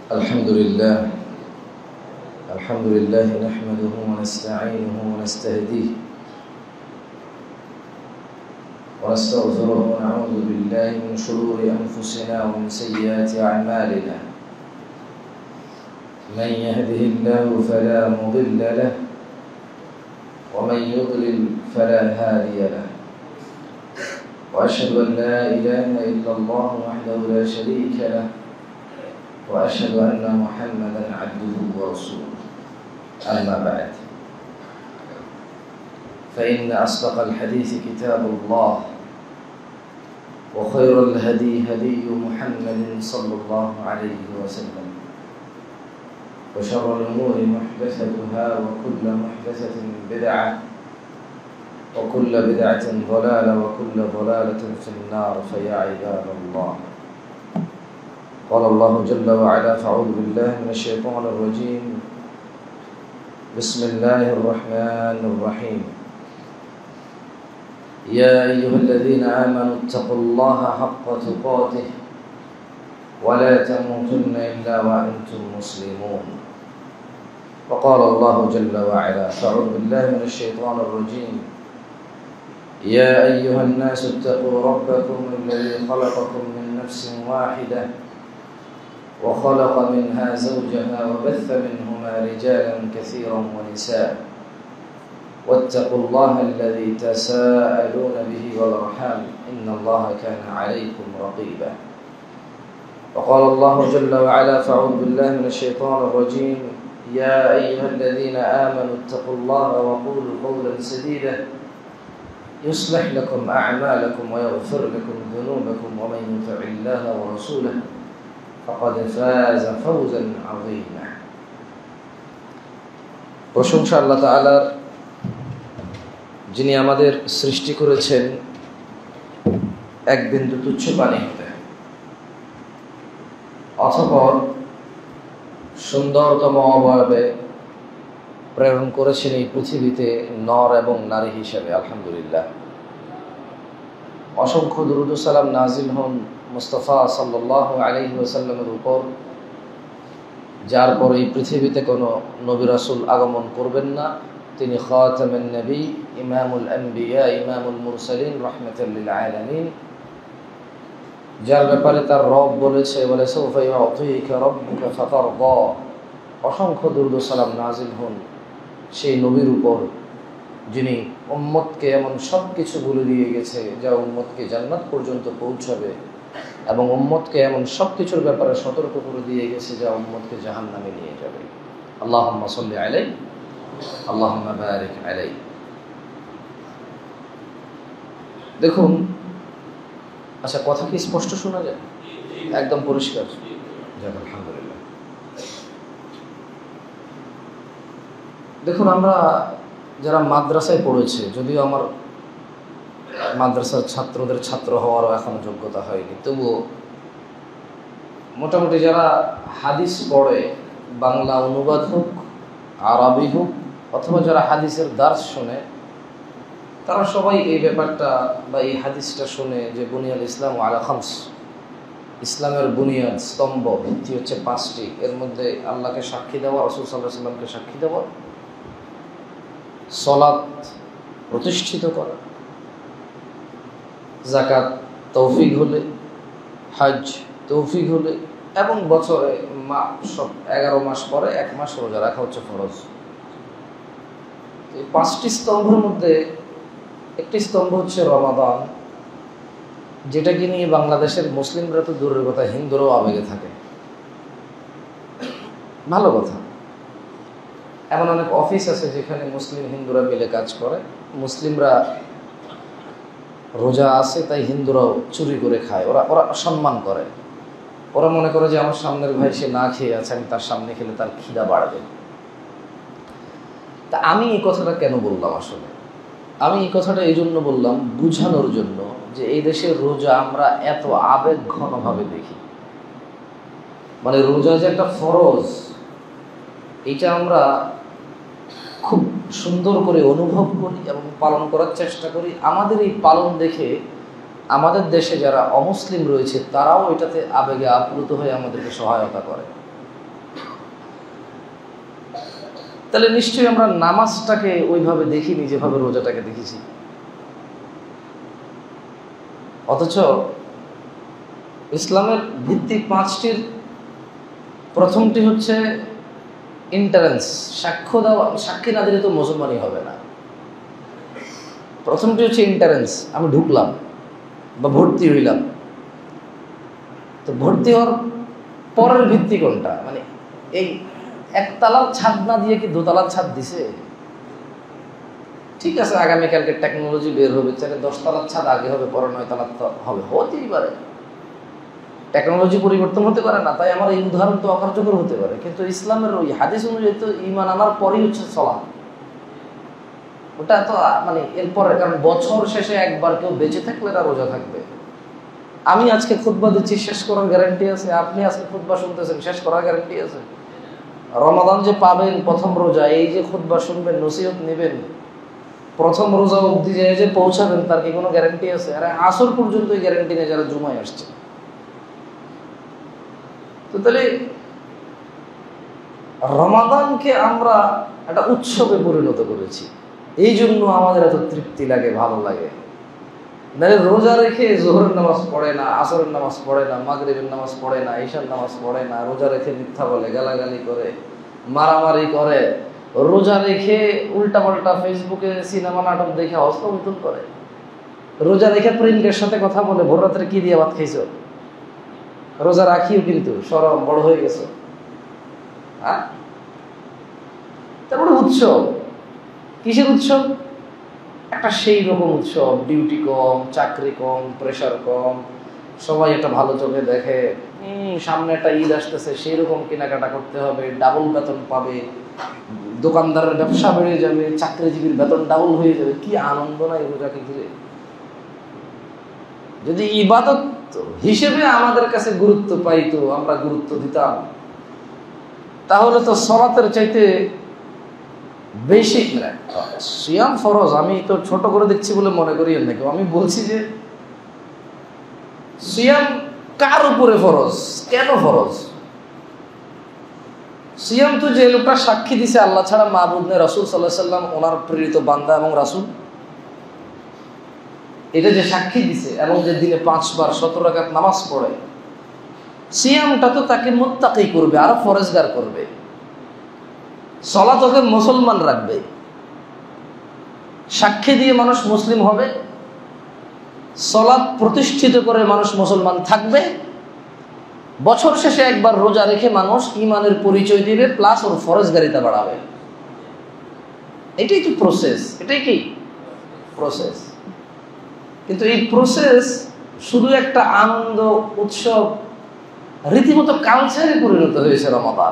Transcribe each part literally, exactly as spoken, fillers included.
الحمد لله الحمد لله نحمده ونستعينه ونستهديه ونستغفره ونعوذ بالله من شرور أنفسنا ومن سيئات أعمالنا. من يهده الله فلا مضل له ومن يضلل فلا هادي له، وأشهد أن لا إله إلا الله وحده لا شريك له، وأشهد أن محمدا عبده ورسوله. أما بعد، فإن أصدق الحديث كتاب الله، وخير الهدي هدي محمد صلى الله عليه وسلم، وشر الأمور محدثتها، وكل محدثة بدعة، وكل بدعة ضلالة، وكل ضلالة في النار. فيا عباد الله، قال الله جل وعلا: فأعوذ بالله من الشيطان الرجيم، بسم الله الرحمن الرحيم. يا أيها الذين آمنوا اتقوا الله حق تقاته ولا تموتن إلا وأنتم مسلمون. وقال الله جل وعلا: فأعوذ بالله من الشيطان الرجيم، يا أيها الناس اتقوا ربكم الذي خلقكم من نفس واحدة وخلق منها زوجها وبث منهما رجالا كثيرا ونساء، واتقوا الله الذي تساءلون به والأرحام إن الله كان عليكم رقيبا. وقال الله جل وعلا: فأعوذ بالله من الشيطان الرجيم، يا أيها الذين آمنوا اتقوا الله وقولوا قولا سديدا يصلح لكم أعمالكم ويغفر لكم ذنوبكم، ومن يطع الله ورسوله فقد فاز فوزا عظيما। প্রশংসা আল্লাহ তাআলার, যিনি আমাদের সৃষ্টি করেছেন এক বিন্দু তুচ্ছ পানি হতে, অতঃপর সুন্দরতম অবয়বে প্রেরণ করেছেন এই পৃথিবীতে নর এবং নারী হিসেবে। আলহামদুলিল্লাহ, অসংখ্য দুরূদ ও সালাম নাজিল হন মুস্তাফা সাল্লাল্লাহু আলাইহি ওয়াসাল্লামের উপর, যার পর এই পৃথিবীতে কোনো নবী রাসূল আগমন করবেন না। তিনি খাতামুন নবী, ইমামুল আম্বিয়া, ইমামুল মুরসালিন, রাহমাতাল লিল আলামিন, যার ব্যাপারে তার রব বলেছে, বলে সাউফা ইউতিকা রাব্বুকা ফাতারদা। অসংখ্য দুরূদ ও সালাম নাজিল হন সেই নবীর উপর, যিনি উম্মতকে এমন সব কিছু বলে দিয়ে গেছে যা উম্মতকে জান্নাত পর্যন্ত পৌঁছাবে, এবং উম্মতকে এমন সব কিছুর ব্যাপারে সতর্ক করে দিয়ে গেছে যা উম্মতকে জাহান্নামে নিয়ে যাবে। আল্লাহুম্মা সাল্লি আলাইহি, আল্লাহুম্মা বারিক আলাইহি। দেখুন, আচ্ছা, কথা কি স্পষ্ট শোনা যায়? একদম পরিষ্কার? যাক, আলহামদুলিল্লাহ। দেখুন, আমরা যারা মাদ্রাসায় পড়েছে, যদিও আমার মাদ্রাসার ছাত্রদের ছাত্র হওয়ারও এখনো যোগ্যতা হয়নি, তবুও মোটামুটি যারা হাদিস পড়ে, বাংলা অনুবাদ হোক, আরবি হোক, অথবা যারা হাদিসের দার্স শোনে, তারা সবাই এই ব্যাপারটা বা এই হাদিসটা শুনে যে বুনিয়াল ইসলাম আলা খামস, ইসলামের বুনিয়াদ, স্তম্ভ, ভিত্তি হচ্ছে পাঁচটি। এর মধ্যে আল্লাহকে সাক্ষী দেওয়া, রাসূল সাল্লাল্লাহু আলাইহি ওয়াসাল্লামকে সাক্ষী দেওয়া, সালাত প্রতিষ্ঠিত করা, যাকাত তৌফিক হলে, হজ তৌফিক হলে, এবং বছরে মা সব এগারো মাস পরে এক মাস রোজা রাখা হচ্ছে ফরজ। এই পাঁচটি স্তম্ভের মধ্যে একটি স্তম্ভ হচ্ছে রমাদান, যেটাকে নিয়ে বাংলাদেশের মুসলিমরা তো দূরের কথা, হিন্দুরাও আবেগে থাকে। ভালো কথা, এমন অনেক অফিস আছে যেখানে মুসলিম হিন্দুরা মিলে কাজ করে। মুসলিমরা রোজা আছে, তাই হিন্দুরাও চুরি করে খায়। ওরা ওরা সম্মান করে, ওরা মনে করে যে আমার সামনের ভাই সে না খেয়ে আছে, আমি তার সামনে খেলে তার খিদা বাড়বে। তা আমি এই কথাটা কেন বললাম? আসলে আমি এই কথাটা এই জন্য বললাম, বুঝানোর জন্য যে এই দেশের রোজা আমরা এত আবেগ ঘনভাবে দেখি। মানে রোজা যে একটা ফরজ, এটা আমরা খুব সুন্দর করে অনুভব করি এবং পালন করার চেষ্টা করি। আমাদের এই পালন দেখে আমাদের দেশে যারা অমুসলিম রয়েছে তারাও এটাতে আবেগে আপ্লুত হয়ে আমাদেরকে সহায়তা করে। তাহলে নিশ্চয়ই আমরা নামাজটাকে ওইভাবে দেখিনি যেভাবে রোজাটাকে দেখেছি। অথচ ইসলামের ভিত্তিক পাঁচটির প্রথমটি হচ্ছে ইন্টারেন্স, সাক্ষ্য দেওয়া। সাক্ষী না দিলে তো মুসলমানই হবে না। প্রথমটি হচ্ছে ইন্টারেন্স, আমি ঢুকলাম বা ভর্তি হইলাম। তো ভর্তি হওয়ার পরের ভিত্তি কোনটা? মানে এই একতলার ছাদ না দিয়ে কি দোতলার ছাদ দিছে? ঠিক আছে, আগামীকালকে টেকনোলজি বের হবে, চাইলে দশতলার ছাদ আগে হবে, পরে নয় তলার হবে, হতেই পারে। টেকনোলজি পরিবর্তন হতে পারে না, তাই আমার এই উদাহরণ তো অকার্যকর হতে পারে। কিন্তু ইসলামের ওই হাদিস অনুযায়ী তো ঈমান আনার পরই হচ্ছে সালাত। ওটা তো মানে এরপরে, কারণ বছর শেষে একবার কেউ বেঁচে থাকলে না রোজা থাকবে। আমি আজকে খুতবা দিচ্ছি, শেষ করার গ্যারান্টি আছে? আপনি আজকে খুতবা শুনতেছেন, শেষ করার গ্যারান্টি আছে? রমাদান যে পাবেন প্রথম রোজা, এই যে খুতবা শুনবেন, নসিহত নেবেন, প্রথম রোজা অবধি যে যে পৌঁছাবেন, তার কি কোনো গ্যারান্টি আছে? আরে আসর পর্যন্ত এই গ্যারান্টি নেই যারা জুমায় আসছে। তো তাহলে রমাদানকে আমরা একটা উৎসবে পরিণত করেছি, এই জন্য আমাদের এত তৃপ্তি লাগে, ভালো লাগে। মানে রোজা রেখে জোহরের নামাজ পড়ে না, আসরের নামাজ পড়ে না, মাগরিবের নামাজ পড়ে না, ঈশার নামাজ পড়ে না, রোজা রেখে মিথ্যা বলে, গালাগালি করে, মারামারি করে, রোজা রেখে উল্টা পাল্টা ফেসবুকে সিনেমা নাটক দেখে হস্তমিথুন করে, রোজা রেখে প্রেমিকের সাথে কথা বলে, ভোর রাত্রে কি দিয়ে ভাত খাইছো? রোজা রাখিও কিন্তু শরম, বড় হয়ে গেছে। হ্যাঁ, তারপরে উৎসব, কিসের উৎসব? একটা সেই রকম উৎসব, ডিউটি কম, চাকরি কম, প্রেশার কম, সবাই একটা ভালো চোখে দেখে, হম সামনে একটা ঈদ আসতেছে, সেই রকম কেনাকাটা করতে হবে, ডাবল বেতন পাবে, দোকানদারের ব্যবসা বেড়ে যাবে, চাকরিজীবীর বেতন ডাবল হয়ে যাবে। কি আনন্দ না এই রোজাকে ঘিরে! যদি ইবাদত হিসেবে আমাদের কাছে গুরুত্ব পাইতো, আমরা গুরুত্ব দিতাম, তাহলে তো সালাতের চাইতে বেশি। সিয়াম ফরজ, আমি তো ছোট করে দেখছি বলে মনে করি নাকি, আমি বলছি যে সিয়াম কার উপরে ফরজ, কেন ফরজ? সিয়াম তো যে লোকটা সাক্ষী দিছে আল্লাহ ছাড়া মাবুদ নেই, রাসূল সাল্লাল্লাহু আলাইহি সাল্লাম ওনার প্রেরিত বান্দা এবং রাসূল, এটা যে সাক্ষী দিছে এবং যে দিনে পাঁচবার সতেরো রাকাত নামাজ পড়ে, সিয়ামটা তো তাকে মুত্তাকি করবে, আরো ফরজগার করবে। সালাত ওকে মুসলমান রাখবে, সাক্ষী দিয়ে মানুষ মুসলিম হবে, সালাত প্রতিষ্ঠিত করে মানুষ মুসলমান থাকবে, বছর শেষে একবার রোজা রেখে মানুষ ঈমানের পরিচয় দিবে, প্লাস ওর ফরজগারিতা বাড়াবে। এটাই তো প্রসেস, এটাই কি প্রসেস। কিন্তু এই প্রসেস শুধু একটা আনন্দ উৎসব, রীতিমতো কালচারে পরিণত হয়েছে রমাদান।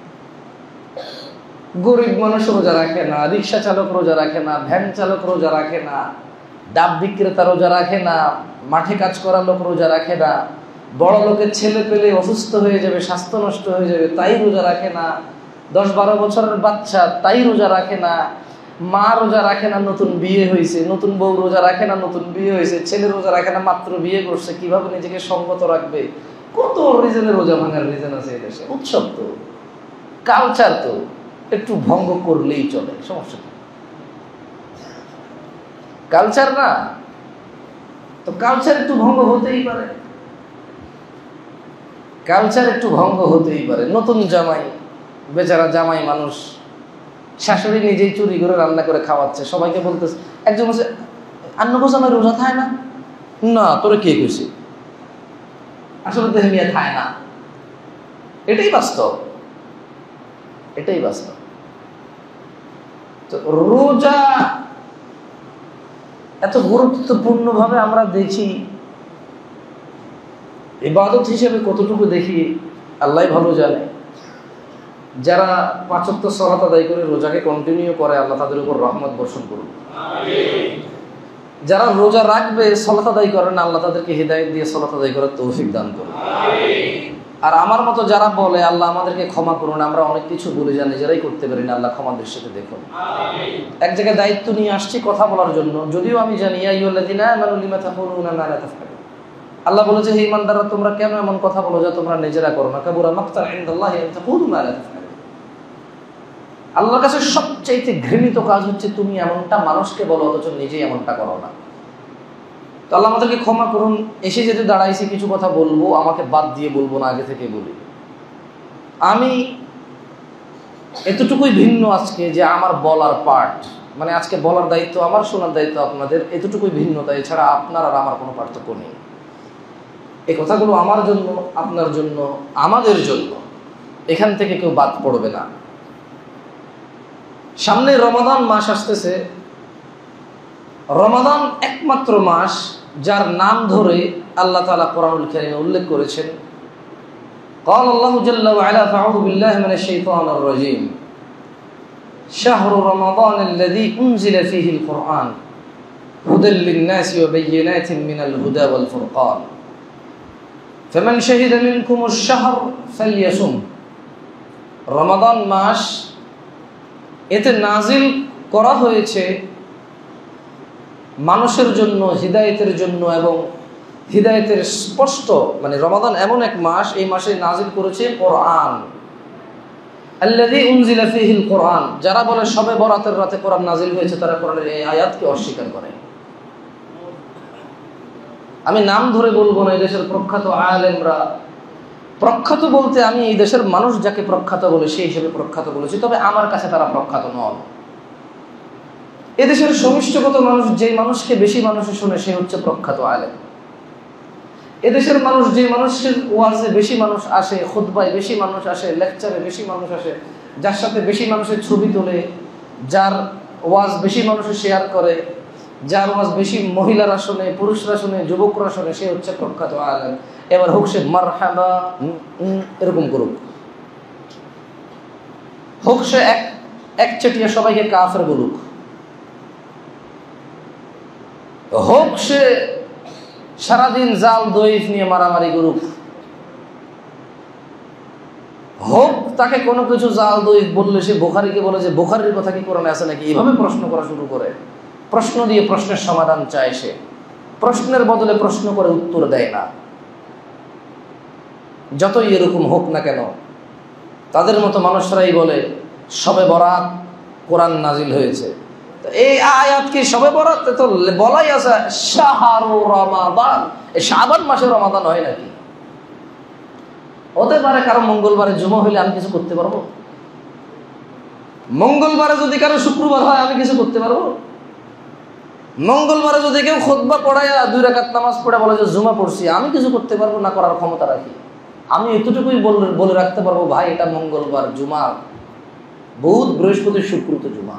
গরিব মানুষ রোজা রাখে না, রিক্সা চালক রোজা রাখে না, ভ্যান চালক রোজা রাখে না, ডাব বিক্রেতা রোজা রাখে না, মাঠে কাজ করা লোক রোজা রাখে না, বড় লোকের ছেলে পেলে অসুস্থ হয়ে যাবে, স্বাস্থ্য নষ্ট হয়ে যাবে, তাই রোজা রাখে না, দশ বারো বছরের বাচ্চা তাই রোজা রাখে না, মা রোজা রাখে না, নতুন বিয়ে হয়েছে, নতুন বউ রোজা রাখে না, নতুন বিয়ে হয়েছে, ছেলে রোজা রাখে না, মাত্র বিয়ে করছে, কিভাবে নিজেকে সঙ্গত রাখবে, কত রিজনে রোজা ভাঙার রিজন আছে এই দেশে। উৎসব তো, কালচার তো, একটু ভঙ্গ করলেই চলে, সমস্যা নেই। কালচার না তো, কালচার একটু ভঙ্গ হতেই পারে, কালচার একটু ভঙ্গ হতেই পারে। নতুন জামাই, বেচারা জামাই মানুষ, শাশুড়ি নিজেই চুরি করে রান্না করে খাওয়াচ্ছে, সবাইকে বলতেছে, একজন বলছে আন্ন বছর রোজা খায় না, না তোরে কে কইছে, আসলে তো মিয়া খায় না। এটাই বাস্তব, এটাই বাস্তব। তো রোজা এত গুরুত্বপূর্ণ ভাবে আমরা দেখি, ইবাদত হিসেবে কতটুকু দেখি আল্লাহ ভালো জানে। যারা পাঁচ ওয়াক্ত সালাত আদায় করে রোজাকে কন্টিনিউ করে, আল্লাহ তাদের উপর রহমত বর্ষণ করুন। যারা রোজা রাখবে, সালাত আদায় করে না, আল্লাহ তাদেরকে হিদায়াত দিয়ে সালাত আদায় করার তৌফিক দান করুন। আর আমার মতো যারা বলে আল্লাহ আমাদেরকে ক্ষমা করুন, আমরা অনেক কিছু বলে যাই, নিজেরাই করতে পারি না, আল্লাহ ক্ষমা দৃষ্টিতে দেখুন। এক জায়গায় দায়িত্ব নিয়ে আসছি কথা বলার জন্য, যদিও আমি জানি ইয়া আইয়ুহাল্লাযীনা আমানু লিমা তাকুলুনা মা লা তাফআলুন, আল্লাহ বলেছে হে ঈমানদাররা তোমরা কেন এমন কথা বলো যা তোমরা নিজেরা করো না, কাবুরা মাকতান ইনদাল্লাহি আন তাকুলু মা লা তাফআলুন। আল্লাহর কাছে সবচাইতে ঘৃণিত কাজ হচ্ছে তুমি এমনটা মানুষকে বলো অথচ নিজেই এমনটা করো না। তো আল্লাহ আমাদেরকে ক্ষমা করুন, এসে যেতে দাঁড়াইছি কিছু কথা বলবো, আমাকে বাদ দিয়ে বলবো না, আগে থেকে বলি। আমি এতটুকুই ভিন্ন আজকে যে আমার বলার পার্ট, মানে আজকে বলার দায়িত্ব আমার, শোনার দায়িত্ব আপনাদের, এতটুকুই ভিন্নতা, এছাড়া আপনার আর আমার কোনো পার্থক্য নেই। এই কথাগুলো আমার জন্য, আপনার জন্য, আমাদের জন্য, এখান থেকে কেউ বাদ পড়বে না। সামনে রমাদান মাস আসতেছে। রমাদান একমাত্র মাস যার নাম ধরে আল্লাহ তাআলা কোরআনুল কারীমে উল্লেখ করেছেন। قال الله جل وعلا فأعوذ بالله من الشيطان الرجيم شهر رمضان الذي أنزل فيه القرآن هدى للناس وبينات من الهدى والفرقان فمن شهد منكم الشهر فليصم। রমাদান মাস এতে নাজিল করা হয়েছে মানুষের জন্য, হিদায়াতের জন্য, এবং হিদায়াতের স্পষ্ট, মানে রমাদান এমন এক মাস, এই মাসে নাজিল করেছে কোরআন। আল্লাযী উনজিলা ফীহিল কোরআন, যারা বলে শবে বরাতের রাতে কোরআন নাজিল হয়েছে তারা কোরআনের এই আয়াতকে অস্বীকার করে। আমি নাম ধরে বলবো না, এই দেশের প্রখ্যাত আলেমরা, প্রখ্যাত বলতে আমি এই দেশের মানুষ যাকে প্রখ্যাত বলে সেই হিসেবে প্রখ্যাত বলেছি, তবে আমার কাছে তারা প্রখ্যাত নন। এদেশের সমিষ্টগত মানুষ যেই মানুষকে বেশি মানুষে শুনে সে হচ্ছে প্রখ্যাত আলেম। এদেশের মানুষ যে মানুষের ওয়াজে বেশি মানুষ আসে, খুতবায় বেশি মানুষ আসে, লেকচারে বেশি মানুষ আসে, যার সাথে বেশি মানুষের ছবি তোলে, যার ওয়াজ বেশি মানুষে শেয়ার করে, যার ওয়াজ বেশি মহিলারা শুনে, পুরুষরা শুনে, যুবকরা শুনে, সে হচ্ছে প্রখ্যাত আলেম। এবার হোক সে মারহাবা এরকম করুক, হোক সে এক একচেটিয়া সবাইকে কাফের বলুক, হোক সে সারাদিন জাল দইফ নিয়ে মারামারি করুক, হোক তাকে কোনো কিছু জাল দইফ বললে সে বুখারীকে বলে যে বুখারীর কথা কি কোরআনে আছে নাকি, এভাবে প্রশ্ন করা শুরু করে। প্রশ্ন দিয়ে প্রশ্নের সমাধান চায় সে, প্রশ্নের বদলে প্রশ্ন করে উত্তর দেয় না। যতই এরকম হোক না কেন, তাদের মতো মানুষরাই বলে শবে বরাত কোরআন নাজিল হয়েছে। এই আয়াত কি শবে বরাতে তো বলাই আছে শাহরু রমাদান, এই শাবান মাসে রমাদান হয় নাকি? হতে পারে কারো মঙ্গলবারে জুমা হইলে আমি কিছু করতে পারবো? মঙ্গলবারে যদি কারো শুক্রবার হয় আমি কিছু করতে পারবো? মঙ্গলবারে যদি কেউ খুতবা পড়ায় দুই রাকাত নামাজ পড়ে বলে যে জুমা পড়ছি, আমি কিছু করতে পারবো না? করার ক্ষমতা রাখি? আমি এতটুকুই বলে রাখতে পারবো, ভাই এটা মঙ্গলবার, জুমা বুধ বৃহস্পতি শুক্র তো জুমা,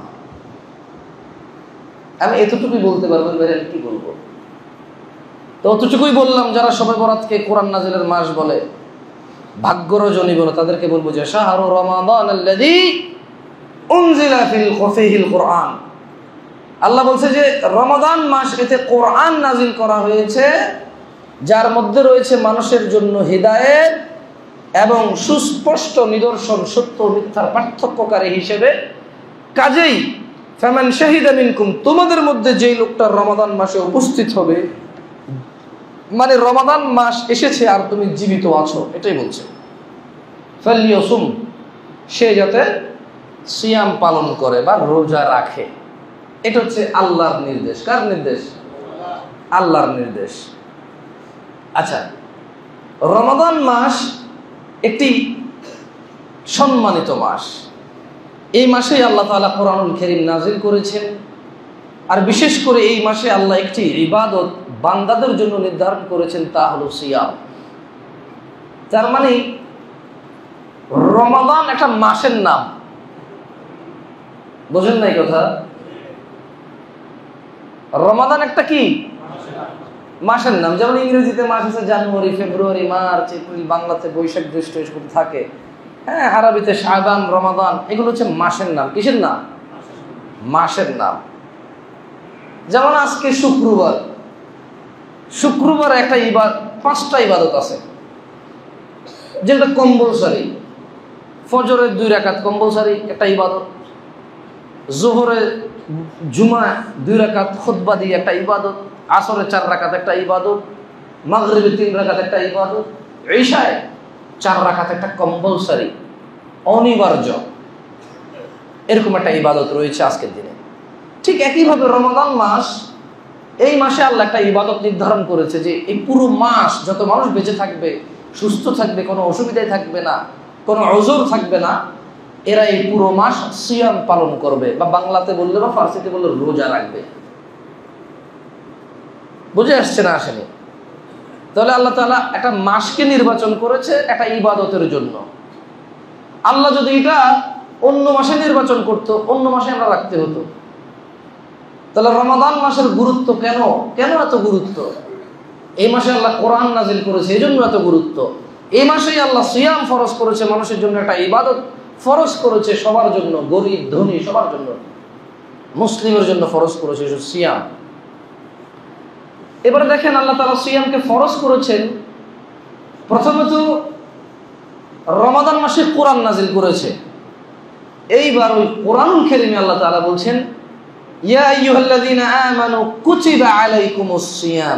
আমি এতটুকুই বলতে পারবো। এবারে কি বলবো? তো অতটুকুই বললাম। যারা শবে বরাতকে কোরআন নাজিলের মাস বলে, ভাগ্য রজনী বলে, তাদেরকে বলবো যে শাহরু রমাদান আল্লাযী উনজিলা ফীহিল কোরআন। আল্লাহ বলছে যে রমাদান মাস, এতে কোরআন নাজিল করা হয়েছে, যার মধ্যে রয়েছে মানুষের জন্য হিদায়াত এবং সুস্পষ্ট নিদর্শন, সত্য মিথ্যার পার্থক্যকারী হিসেবে। কাজেই ফামান শাহিদা মিনকুম, তোমাদের মধ্যে যেই লোকটা রমাদান মাসে উপস্থিত হবে, মানে রমাদান মাস এসেছে আর তুমি জীবিত আছো, এটাই বলছে। ফালিয়াসুম, সে যাতে সিয়াম পালন করে বা রোজা রাখে। এটা হচ্ছে আল্লাহর নির্দেশ। কার নির্দেশ? আল্লাহর নির্দেশ। আচ্ছা, রমাদান মাস একটি সম্মানিত মাস। এই মাসেই আল্লাহ তাআলা কোরআনুল কারীম নাজিল করেছেন। আর বিশেষ করে এই মাসে আল্লাহ একটি ইবাদত বান্দাদের জন্য নির্ধারণ করেছেন, তা হলো সিয়াম। তার মানে রমাদান একটা মাসের নাম, বোঝেন না এই কথা? রমাদান একটা কি মাসের নাম। যেমন ইংরেজিতে মাস আছে জানুয়ারি, ফেব্রুয়ারি, মার্চ, এপ্রিল, বাংলাতে বৈশাখ, জ্যৈষ্ঠ, এসব থাকে। হ্যাঁ, আরবিতে শাবান, রমাদান, এগুলো হচ্ছে মাসের নাম। কিসের নাম? মাসের নাম। যেমন আজকে শুক্রবার, শুক্রবার একটা ইবাদত, পাঁচটা ইবাদত আছে যেটা কম্পালসারি। ফজরের দুই রাকাত কম্পালসারি একটা ইবাদত, জোহরে জুমা দুই রাকাত খুতবা দিয়ে একটা ইবাদত, আসরে চার রাকাত একটা ইবাদত, মাগরিবে তিন রাকাত একটা ইবাদত, ঈশায় চার রাকাত একটা কম্পালসারি, অনিবার্য। এরকম একটা ইবাদত রয়েছে আজকের দিনে। ঠিক একইভাবে রমাদান মাস, এই মাসে আল্লাহ একটা ইবাদত নির্ধারণ করেছে যে এই পুরো মাস যত মানুষ বেঁচে থাকবে, সুস্থ থাকবে, কোনো অসুবিধায় থাকবে না, কোনো অজর থাকবে না, এরা এই পুরো মাস সিয়াম পালন করবে, বা বাংলাতে বললে বা ফার্সিতে বললে রোজা রাখবে। বুঝে আসছে না আসেনি? তাহলে আল্লাহ তাআলা একটা মাসকে নির্বাচন করেছে একটা ইবাদতের জন্য। আল্লাহ যদি এটা অন্য মাসে নির্বাচন করতো, অন্য মাসে আমরা রাখতে হতো। তাহলে রমাদান মাসের গুরুত্ব কেন কেন এত গুরুত্ব? এই মাসে আল্লাহ কোরআন নাজিল করেছে, এই জন্য এত গুরুত্ব। এই মাসেই আল্লাহ সিয়াম ফরজ করেছে, মানুষের জন্য একটা ইবাদত ফরজ করেছে, সবার জন্য, গরিব ধনী সবার জন্য, মুসলিমের জন্য ফরজ করেছে সিয়াম। এবারে দেখেন আল্লাহ তাআলা সিয়ামকে ফরজ করেছেন, প্রথমত রমাদান মাসে কোরআন নাজিল করেছে। এইবার ওই কোরআনুল কারীমে আল্লাহ তাআলা বলছেন, ইয়া আইয়ুহাল্লাযীনা আমানু কুতিবা আলাইকুমুস সিয়াম।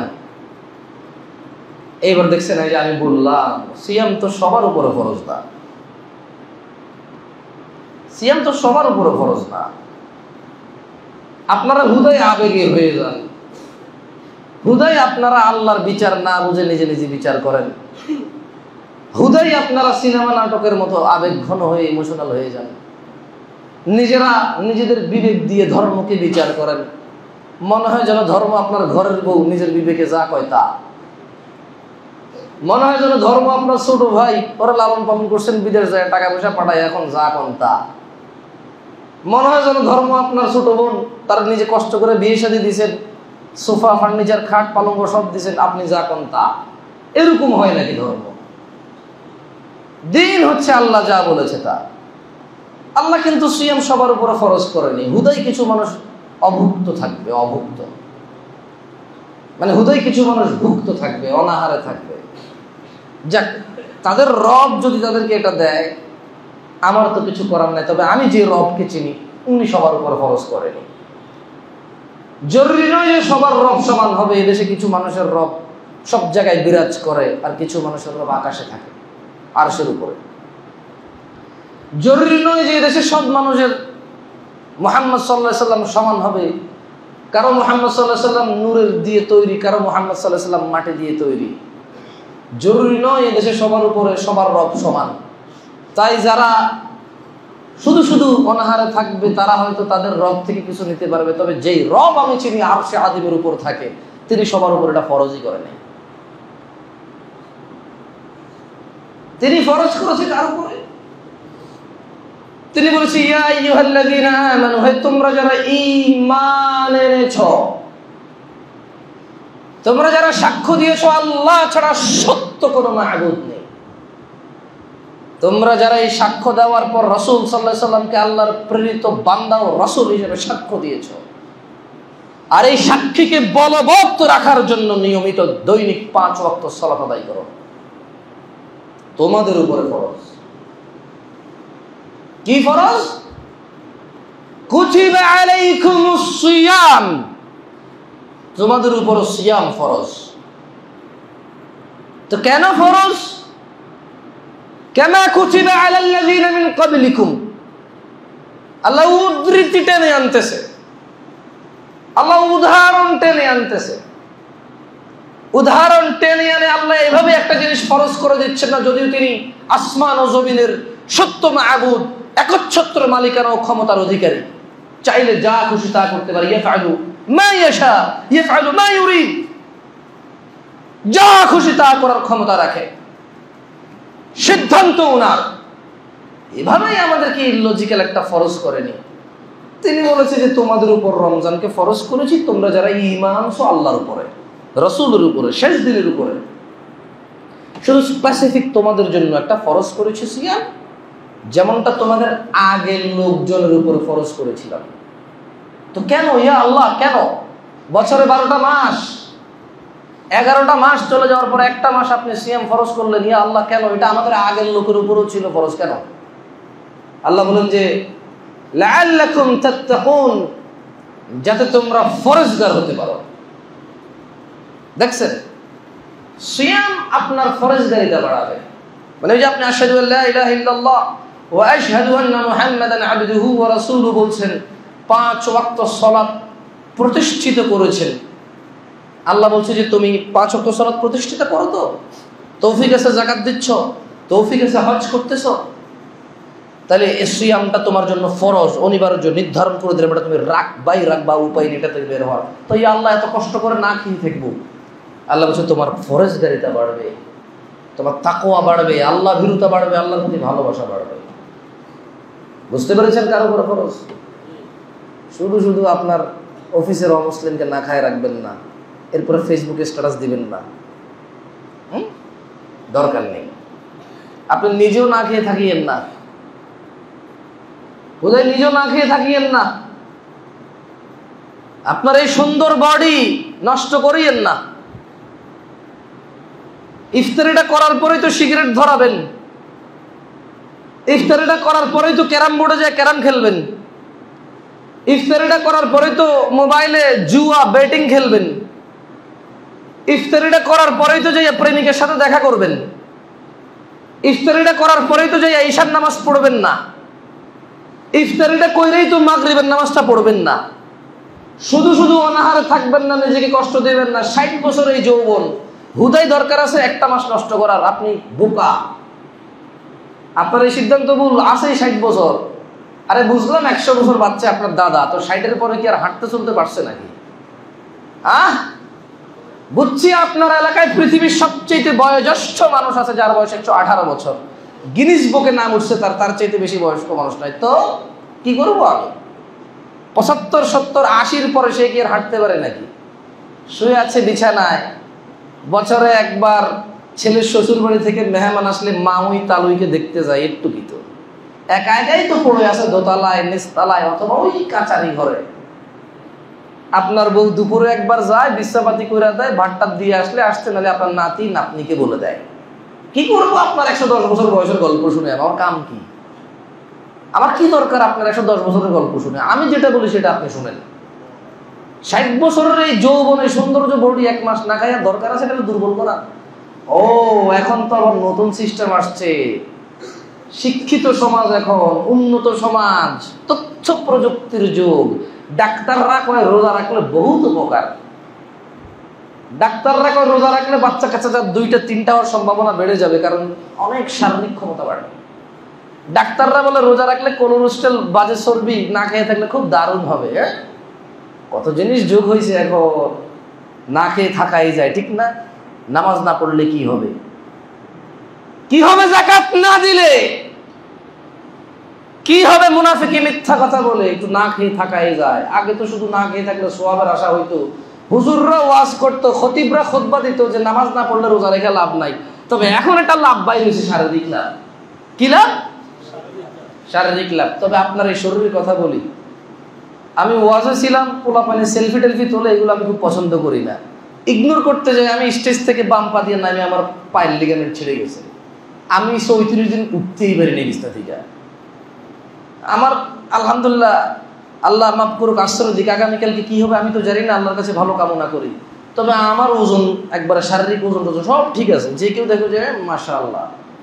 এইবার দেখছেন, এই যে আমি বললাম সিয়াম তো সবার উপরে ফরজ না, সিয়াম তো সবার উপরে ফরজ না। আপনারা হুদায় আবেগে হয়ে যান, হুদায় আপনারা আল্লাহর বিচার না বুঝে নিজে নিজে বিচার করেন, হুদায় আপনারা সিনেমা নাটকের মতো আবেগ ঘন হয়ে ইমোশনাল হয়ে যান, নিজেরা নিজেদের বিবেক দিয়ে ধর্মকে বিচার করেন। মনে হয় যেন ধর্ম আপনার ঘরের বউ, নিজের বিবেকে যা কয় তা। মনে হয় যেন ধর্ম আপনার ছোট ভাই, ওরা লালন পালন করছেন, বিদেশ যায় টাকা পয়সা পাঠায়, এখন যা কন তা। মনে হয় যেন ধর্ম আপনার ছোট বোন, তার নিজে কষ্ট করে বিয়ে শাদী দিয়েছেন, সোফা ফার্নিচার খাট পালঙ্ক সব দিয়েছেন, আপনি যা কন তা। এরকম হয় নাকি ধর্ম? দিন হচ্ছে আল্লাহ যা বলেছে তা। আল্লাহ কিন্তু সিয়াম সবার উপরে ফরজ করেনি। হুদাই কিছু মানুষ অভুক্ত থাকবে, অভুক্ত মানে হুদাই কিছু মানুষ ভুক্ত থাকবে, অনাহারে থাকবে। যাক, তাদের রব যদি তাদেরকে এটা দেয়, আমার তো কিছু করার নাই। তবে আমি যে রবকে চিনি, উনি সবার উপরে ফরজ করেনি। জরুরি নয় যে সবার রব সমান হবে। এদেশে কিছু মানুষের রব সব জায়গায় বিরাজ করে, আর কিছু মানুষের রব আকাশে থাকে, আরশের উপরে। জরুরি নয় যে দেশে সব মানুষের মুহাম্মদ সাল্লাল্লাহু আলাইহি সাল্লাম সমান হবে। কারো মুহাম্মদ সাল্লাল্লাহু আলাইহি সাল্লাম নূরের দিয়ে তৈরি, কারো মুহাম্মদ সাল্লাল্লাহু আলাইহি সাল্লাম মাটি দিয়ে তৈরি। জরুরি নয় এই দেশে সবার উপরে সবার রব সমান। তাই যারা শুধু শুধু অনাহারে থাকবে, তারা হয়তো তাদের রব থেকে কিছু নিতে পারবে। তবে যেই রব আমি চিনি আরশে আযীমের উপর থাকে, তিনি সবার উপর এটা ফরজই করেন। তিনি ফরজ করেছে কার উপরে? তিনি বলেছে, ইয়া আইয়ুহাল্লাযীনা আমানু, হে তোমরা যারা ঈমান এনেছো, তোমরা যারা সাক্ষ্য দিয়েছো আল্লাহ ছাড়া সত্য কোনো মাবুদ নেই, তোমরা যারা এই সাক্ষ্য দেওয়ার পর রাসূল সাল্লাল্লাহু আলাইহি সাল্লামকে আল্লাহর প্রেরিত বান্দা ও রাসূল হিসেবে সাক্ষ্য দিয়েছো, আর এই সাক্ষীকে বলবৎ রাখার জন্য নিয়মিত দৈনিক পাঁচ ওয়াক্ত সালাত আদায় করো, তোমাদের উপরে ফরজ। কি ফরজ? কুতিবা আলাইকুমুস সিয়াম, তোমাদের উপর সিয়াম ফরজ। তো কেন ফরজ? কামা কুতিবা আলাল্লাযীনা মিন ক্বাবলিকুম। আল্লাহ উদ্ধৃতি টেনে আনতেছে, আল্লাহ উদাহরণ টেনে আনতেছে। উদাহরণ টেনে আনে আল্লাহ এভাবে একটা জিনিস ফরজ করে দিচ্ছেন না, যদিও তিনি আসমান ও জমিনের সত্য মাবুদ, একচ্ছত্র মালিকানা ও ক্ষমতার অধিকারী, চাইলে যা খুশি তা করতে পারে। ইয়াফআলু মা ইয়াশা ইয়াফআলু মা ইউরিদ, যা খুশি তা করার ক্ষমতা রাখে, সিদ্ধান্ত ওনার। এভাবেই আমাদেরকে লজিক্যাল একটা ফরজ করেনি। তিনি বলেছে যে তোমাদের উপর রমজানকে ফরজ করেছি, তোমরা যারা ঈমান আনছো আল্লাহর উপরে, রাসূলের উপরে, শেষ দিনের উপরে। শুধু স্পেসিফিক তোমাদের জন্য একটা ফরজ করেছি সিয়াম, যেমনটা তোমাদের আগের লোকজনের উপরে ফরজ করেছিলাম। তো কেন ইয়া আল্লাহ, কেন? বছরে বারোটা মাস, এগারোটা মাস চলে যাওয়ার পর একটা মাস আপনি সিয়াম ফরজ করলেন, ইয়া আল্লাহ কেন? এটা আমাদের আগের লোকের উপরও ছিল ফরজ, কেন? আল্লাহ বলেন যে লাআল্লাকুম তাত্তাকুন, যাতে তোমরা ফরজগার হতে পারো। দেখছেন, সিয়াম আপনার ফরজগারিতা বাড়াবে। মানে যে আপনি আশহাদু আল্লা ইলাহা ইল্লাল্লাহ ওয়া আশহাদু আন্না মুহাম্মাদান আবদুহু ওয়া রাসূলুহু বলছেন পাঁচ ওয়াক্ত সালাত প্রতিষ্ঠিত করেছেন। আল্লাহ বলছে যে তুমি পাঁচ ওয়াক্ত সালাত প্রতিষ্ঠিত করো, তো তৌফিক আছে যাকাত দিচ্ছ, তৌফিক আছে হজ করতেছো, তাহলে এই সিয়ামটা তোমার জন্য ফরজ অনিবার্য নির্ধারণ করে দিলাম, এটা তুমি রাখবাই রাখবা, উপায় নেই এটা থেকে বের হওয়ার। তো এই আল্লাহ এত কষ্ট করে না খেয়ে থাকবো? আল্লাহ বলছে তোমার ফরজগারিতা বাড়বে, তোমার তাকওয়া বাড়বে, আল্লাহ ভীরুতা বাড়বে, আল্লাহর প্রতি ভালোবাসা বাড়বে। বুঝতে পেরেছেন কারো উপর ফরজ? শুধু শুধু আপনার অফিসের অমুসলিমকে না খায় রাখবেন না, এরপরে ফেসবুকে স্ট্যাটাস দিবেন না, হুম দরকার নেই। আপনি নিজেও না খেয়ে থাকিয়েন না, বোধহয় নিজেও না খেয়ে থাকিয়েন না, আপনার এই সুন্দর বডি নষ্ট করিয়েন না। ইফতারিটা করার পরেই তো সিগারেট ধরাবেন, ইফতারিটা করার পরেই তো ক্যারাম বোর্ডে যায় ক্যারাম খেলবেন, ইফতারিটা করার পরেই তো মোবাইলে জুয়া বেটিং খেলবেন, ইফতারিটা করার পরেই তো যাই প্রেমিকের সাথে দেখা করবেন, ইফতারিটা করার পরেই তো যাই ঈশার নামাজ পড়বেন না, ইফতারিটা কইরেই তো মাগরিবের নামাজটা পড়বেন না। শুধু শুধু অনাহারে থাকবেন না, নিজেকে কষ্ট দেবেন না। ষাট বছর এই যৌবন, হুদাই দরকার আছে একটা মাস নষ্ট করার? আপনি বোকা, আপনার এই সিদ্ধান্ত ভুল। আছে ষাট বছর, আরে বুঝলাম একশো বছর বাচ্চা আপনার দাদা, তো ষাটের পরে কি আর হাঁটতে চলতে পারছে নাকি? আহ বুঝছি আপনার এলাকায় পৃথিবীর সবচেয়ে বয়োজ্যেষ্ঠ মানুষ আছে যার বয়স একশো আঠারো বছর, গিনিস বুকে নাম উঠছে তার, তার চাইতে বেশি বয়স্ক মানুষ নাই। তো কি করবো আমি? পঁচাত্তর সত্তর আশির পরে সে কি আর হাঁটতে পারে নাকি? শুয়ে আছে বিছানায়, বছরে একবার ছেলের শ্বশুর বাড়ি থেকে মেহমান আসলে মাউই তালুইকে দেখতে যায়, একটু কি তো একা একাই তো পড়ে আছে দোতলায় নিচতলায় অথবা ওই কাচারি ঘরে। আপনার বউ দুপুরে একবার যায়, বিশ্রাপাতি করে দেয়, ভাতটা দিয়ে আসলে আসতে, নাহলে আপনার নাতি নাতনিকে বলে দেয়। কি করবো আপনার একশো দশ বছর বয়সের গল্প শুনে? আমার কাম কি? আমার কি দরকার আপনার একশো দশ বছরের গল্প শুনে? আমি যেটা বলি সেটা আপনি শুনেন। ষাট বছরের এই যৌবন, এই সৌন্দর্য বডি এক মাস না খাইয়া দরকার আছে তাহলে দুর্বল করা? ও এখন তো আবার নতুন সিস্টেম আসছে, শিক্ষিত সমাজ, এখন উন্নত সমাজ, তথ্য প্রযুক্তির যুগ। ডাক্তাররা কয় রোজা রাখলে বহুত উপকার, ডাক্তাররা কয় রোজা রাখলে বাচ্চা কাচ্চা যার দুইটা তিনটা হওয়ার সম্ভাবনা বেড়ে যাবে, কারণ অনেক শারীরিক ক্ষমতা বাড়বে। ডাক্তাররা বলে রোজা রাখলে কোলেস্টেরল, বাজে চর্বি না খেয়ে থাকলে খুব দারুণ হবে। হ্যাঁ, কত জিনিস যোগ হয়েছে এখন, না খেয়ে থাকাই যায়, ঠিক না? নামাজ না পড়লে কি হবে? কি হবে যাকাত না দিলে? কি হবে মুনাফিকি মিথ্যা কথা বলে? একটু না খেয়ে থাকাই যায়। আগে তো শুধু না খেয়ে থাকলে সওয়াবের আশা হইতো, হুজুররা ওয়াজ করতো, খতিবরা খুতবা দিত যে নামাজ না পড়লে রোজা রেখে লাভ নাই। তবে এখন এটা লাভ বাইরে হয়েছে, শারীরিক লাভ। কি লাভ? শারীরিক লাভ। তবে আপনার এই শরীরের কথা বলি, আমি ওয়াজে ছিলাম, পোলা পানি সেলফি টেলফি তোলে, এগুলো আমি খুব পছন্দ করি না, ইগনোর করতে যাই। আমি স্টেজ থেকে বাম পা দিয়ে নামে আমার পায়ের লিগামেন্ট ছিঁড়ে গেছে, আমি চৌত্রিশ দিন উঠতেই পারিনি বিছনা থেকে। আমার আলহামদুলিল্লাহ, আল্লাহ মাফ করুক, আশ্রয় দিক, আগামীকালকে কি হবে আমি তো জানি না, আল্লাহর কাছে ভালো কামনা করি। তবে আমার ওজন একবারে শারীরিক ওজন ওজন সব ঠিক আছে। যে কেউ দেখো যে মাশাআল্লাহ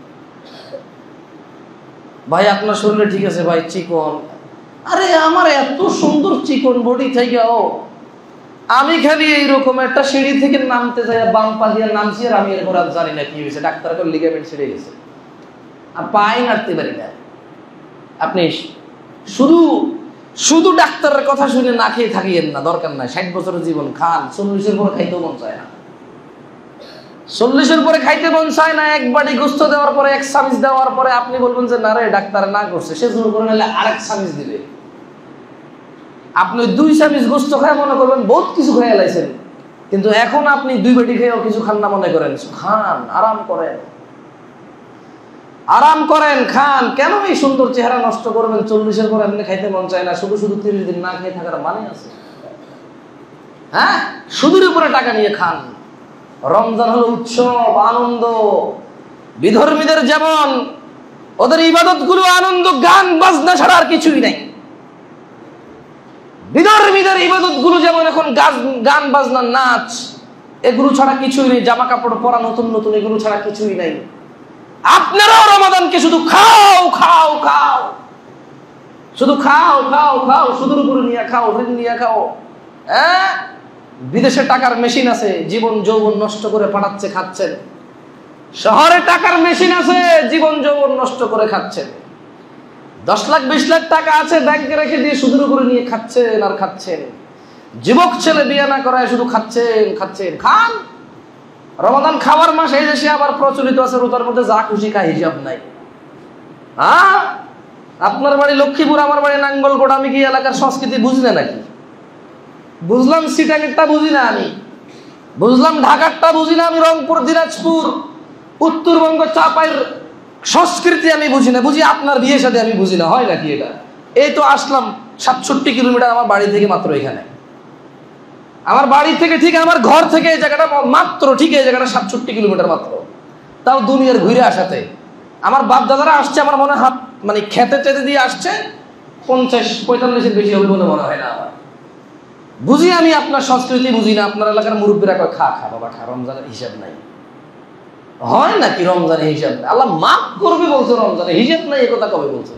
ভাই আপনার শরীরে ঠিক আছে ভাই, চিকন। আরে আমার এত সুন্দর চিকন বডি থেকেও আমি খালি এইরকম একটা সিঁড়ি থেকে নামতে যাই, বাম পা দিয়ে নামছি, আর আমি এরপর আর জানি না কি হয়েছে, ডাক্তার করে লিগামেন্ট ছিঁড়ে গেছে, আর পায়ে নাড়তে পারি না। আপনি শুধু শুধু ডাক্তারের কথা শুনে না খেয়ে থাকিয়েন না, দরকার নাই। ষাট বছরের জীবন, খান। চল্লিশের পরে খাইতেও মন চায় না, চল্লিশের পরে খাইতে মন চায় না। এক বাটি গোস্ত দেওয়ার পরে, এক চামিচ দেওয়ার পরে আপনি বলবেন যে না রে ডাক্তার না করছে, সে জোর করে নিলে আরেক চামিচ দিবে। আপনি দুই চামিচ গোস্ত খায় মনে করবেন বহুত কিছু খেয়ে লাইছেন, কিন্তু এখন আপনি দুই বাটি খেয়েও কিছু খান না মনে করেন। খান, আরাম করেন, আরাম করেন, খান। কেন এই সুন্দর চেহারা নষ্ট করবেন? চল্লিশের পর এমনি খাইতে মন চায় না, শুধু শুধু তিরিশ দিন না খেয়ে থাকার মানে আছে? হ্যাঁ, সুদের উপরে টাকা নিয়ে খান। রমজান হলো উৎসব, আনন্দ। বিধর্মীদের যেমন ওদের ইবাদত গুলো আনন্দ, গান বাজনা ছাড়া আর কিছুই নাই। বিধর্মীদের ইবাদত গুলো যেমন এখন গান বাজনা, নাচ, এগুলো ছাড়া কিছুই নেই। জামা কাপড় পরা নতুন নতুন, এগুলো ছাড়া কিছুই নাই। আপনারাও রমাদান রমাদানকে শুধু খাও খাও খাও, শুধু খাও খাও খাও, সুদের উপরে নিয়ে খাও, ঋণ নিয়ে খাও। হ্যাঁ, বিদেশে টাকার মেশিন আছে, জীবন যৌবন নষ্ট করে পাঠাচ্ছে, খাচ্ছেন। শহরে টাকার মেশিন আছে, জীবন যৌবন নষ্ট করে খাচ্ছেন। দশ লাখ বিশ লাখ টাকা আছে ব্যাংকে রেখে দিয়ে সুদের উপরে নিয়ে খাচ্ছেন আর খাচ্ছেন। যুবক ছেলে বিয়ে না করায় শুধু খাচ্ছেন খাচ্ছেন। খান, রমাদান খাওয়ার মাস এই দেশে আবার প্রচলিত আছে, রোজার মধ্যে যা খুশি খায়, হিসাব নাই। হ্যাঁ, আপনার বাড়ি লক্ষ্মীপুর, আমার বাড়ি নাঙ্গলকোট, আমি কি এলাকার সংস্কৃতি বুঝি না নাকি? বুঝলাম সিটাঙেরটা বুঝি না আমি, বুঝলাম ঢাকারটা বুঝি না আমি, রংপুর দিনাজপুর উত্তরবঙ্গ চাপাইয়ের সংস্কৃতি আমি বুঝি না, বুঝি আপনার বিয়ে সাথে আমি বুঝি না, হয় নাকি এটা? এই তো আসলাম সাতষট্টি কিলোমিটার আমার বাড়ি থেকে, মাত্র এখানে আমার বাড়ি থেকে ঠিক আমার ঘর থেকে এই জায়গাটা মাত্র ঠিক এই জায়গাটা সাতষট্টি কিলোমিটার মাত্র, তাও দুনিয়ার ঘুরে আসাতে। আমার বাপ দাদারা আসছে আমার মনে হাত মানে খেতে চেতে দিয়ে আসছে, পঞ্চাশ পঁয়তাল্লিশের বেশি হবে বলে মনে হয় না আমার। বুঝি আমি আপনার সংস্কৃতি বুঝি না। আপনার এলাকার মুরব্বীরা কয় খা খা বাবা খা, রমজানের হিসাব নাই। হয় নাকি রমজানের হিসাব নাই? আল্লাহ মাফ করবে বলছে, রমজানের হিসাব নাই এ কথা কবে বলছে?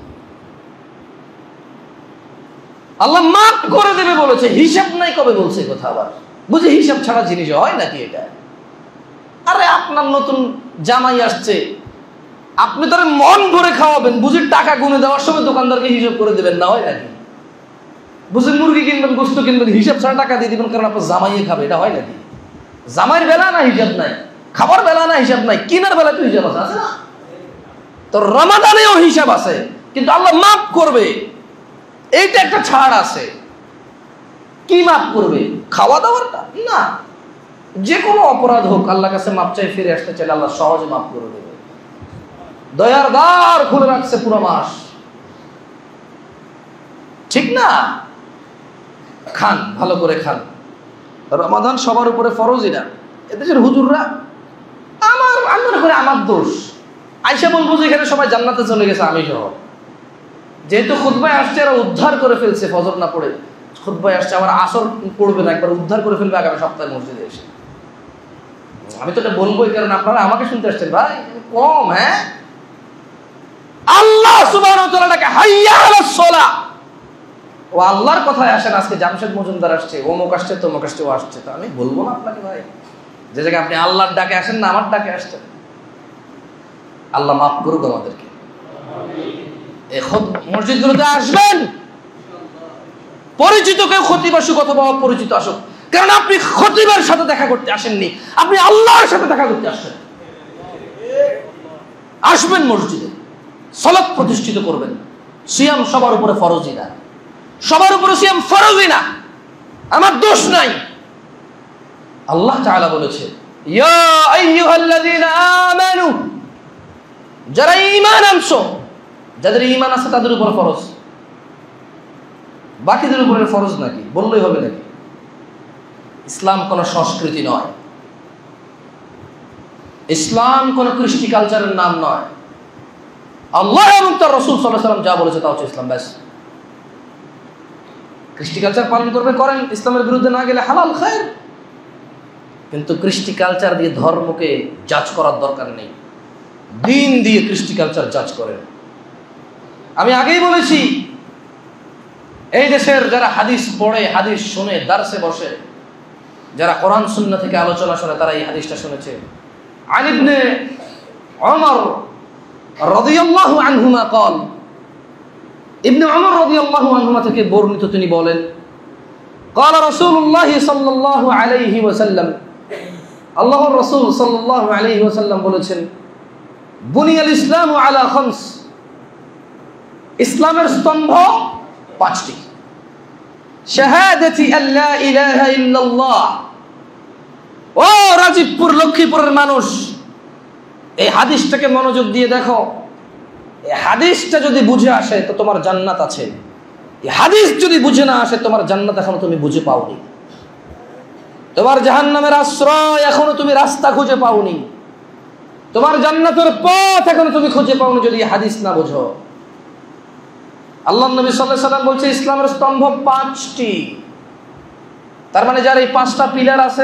আল্লাহ মাফ করে দেবে বলেছে, হিসাব নাই কবে বলছে কথা? আবার বুঝি হিসাব ছাড়া জিনিস হয় নাকি এটা? আরে আপনার নতুন জামাই আসছে, আপনি তার মন ভরে খাওয়াবেন, বুঝি টাকা গুনে দেওয়ার সময় দোকানদারকে হিসাব করে দেবেন না, হয় নাকি? বুঝি মুরগি কিনবেন, গোস্ত কিনবেন, হিসাব ছাড়া টাকা দিয়ে দিবেন, কারণ আপনার জামাইয়ে খাবে, এটা হয় নাকি? জামাইয়ের বেলা না হিসাব নাই, খাবার বেলা না হিসাব নাই, কিনার বেলা তো হিসাব আছে, আছে না? তো রমাদানেও হিসাব আছে, কিন্তু আল্লাহ মাফ করবে, এইটা একটা ছাড় আছে। কি মাফ করবে? খাওয়া দাওয়ারটা না, যে কোনো অপরাধ হোক আল্লাহর কাছে মাপ চাই, ফিরে আসতে চাইলে আল্লাহ সহজে মাফ করে দেবে। দয়ার দ্বার খুলে রাখছে পুরো মাস, ঠিক না? খান, ভালো করে খান। রমাদান সবার উপরে ফরজই না। এদেশের হুজুররা আমার আমি মনে করি আমার দোষ, আইসা বলবো যে এখানে সবাই জান্নাতে চলে গেছে, আমি সহ। যেহেতু খুতবায় আসছে, এরা উদ্ধার করে ফেলছে, ফজর না পড়ে খুতবায় আসছে, আমার আসর পড়বে না, একবার উদ্ধার করে ফেলবে আগামী সপ্তাহে মসজিদে এসে। আমি তো এটা বলবোই, কারণ আপনারা আমাকে শুনতে আসছেন ভাই, কম। হ্যাঁ, আল্লাহ সুবহানাহু ওয়া তাআলাকে হাইয়া আলাস সালাহ, ও আল্লাহর কথায় আসেন। আজকে জামশেদ মজুমদার আসছে, অমুক আসছে, তমুক আসছে, ও আসছে, তো আমি বলবো না আপনাকে ভাই, যে জায়গায় আপনি আল্লাহর ডাকে আসেন না, আমার ডাকে আসছেন। আল্লাহ মাফ করুক আমাদেরকে। মসজিদগুলোতে আসবেন, পরিচিত কেউ খতিব আসুক অথবা অপরিচিত আসুক, কারণ আপনি খতিবের সাথে দেখা করতে আসেননি, আপনি আল্লাহর সাথে দেখা করতে আসেন। আসবেন মসজিদে, সালাত প্রতিষ্ঠিত করবেন। সিয়াম সবার উপরে ফরজই না, সবার উপরে সিয়াম ফরজই না, আমার দোষ নাই। আল্লাহ তাআলা বলেছে, ইয়া আইয়ুহাল্লাযীনা আমানু, যারা ঈমান আনছো, যাদের ঈমান আছে তাদের উপর ফরজ, বাকিদের উপরে ফরজ নাকি? বললেই হবে নাকি? ইসলাম কোন সংস্কৃতি নয়, ইসলাম কোন কৃষ্টি কালচারের নাম নয়। আল্লাহ এবং তার রাসূল সাল্লাল্লাহু আলাইহি ওয়াসাল্লাম যা বলেছে তা হচ্ছে ইসলাম, ব্যাস। কৃষ্টি কালচার পালন করবে করেন, ইসলামের বিরুদ্ধে না গেলে হালাল খায়ের, কিন্তু কৃষ্টি কালচার দিয়ে ধর্মকে জাজ করার দরকার নেই। দিন দিয়ে কৃষ্টি কালচার জাজ করেন। আমি আগেই বলেছি, এই দেশের যারা হাদিস পড়ে, হাদিস শুনে, দার্সে বসে, যারা কোরআন সুন্নাহ থেকে আলোচনা শুনে, তারা এই হাদিসটা শুনেছে। আলী ইবনে ওমর রাদিয়াল্লাহু আনহুমা قال, ইবনে ওমর রাদিয়াল্লাহু আনহুমা থেকে বর্ণিত, তিনি বলেন, قال রাসূলুল্লাহ সাল্লাল্লাহু আলাইহি ওয়াসাল্লাম, আল্লাহর রাসূল সাল্লাল্লাহু আলাইহি ওয়াসাল্লাম বলেছেন, বুনিয়াল ইসলামু আলা খামস, ইসলামের স্তম্ভ পাঁচটি। শাহাদাতি আল্লা ইলাহা ইল্লাল্লাহ। ও রাজীবপুর লক্ষ্মীপুরের মানুষ, এই হাদিসটাকে মনোযোগ দিয়ে দেখো। এই হাদিসটা যদি বুঝে আসে তো তোমার জান্নাত আছে, এই হাদিস যদি বুঝে না আসে তোমার জান্নাত এখনো তুমি বুঝে পাওনি, তোমার জাহান্নামের আশ্রয় এখনো তুমি রাস্তা খুঁজে পাওনি, তোমার জান্নাতের পথ এখনো তুমি খুঁজে পাওনি যদি হাদিস না বুঝো। আল্লাহ নবী সাল্লাল্লাহু আলাইহি ওয়াসাল্লাম বলছে ইসলামের স্তম্ভ পাঁচটি। তার মানে যার এই পাঁচটা পিলার আছে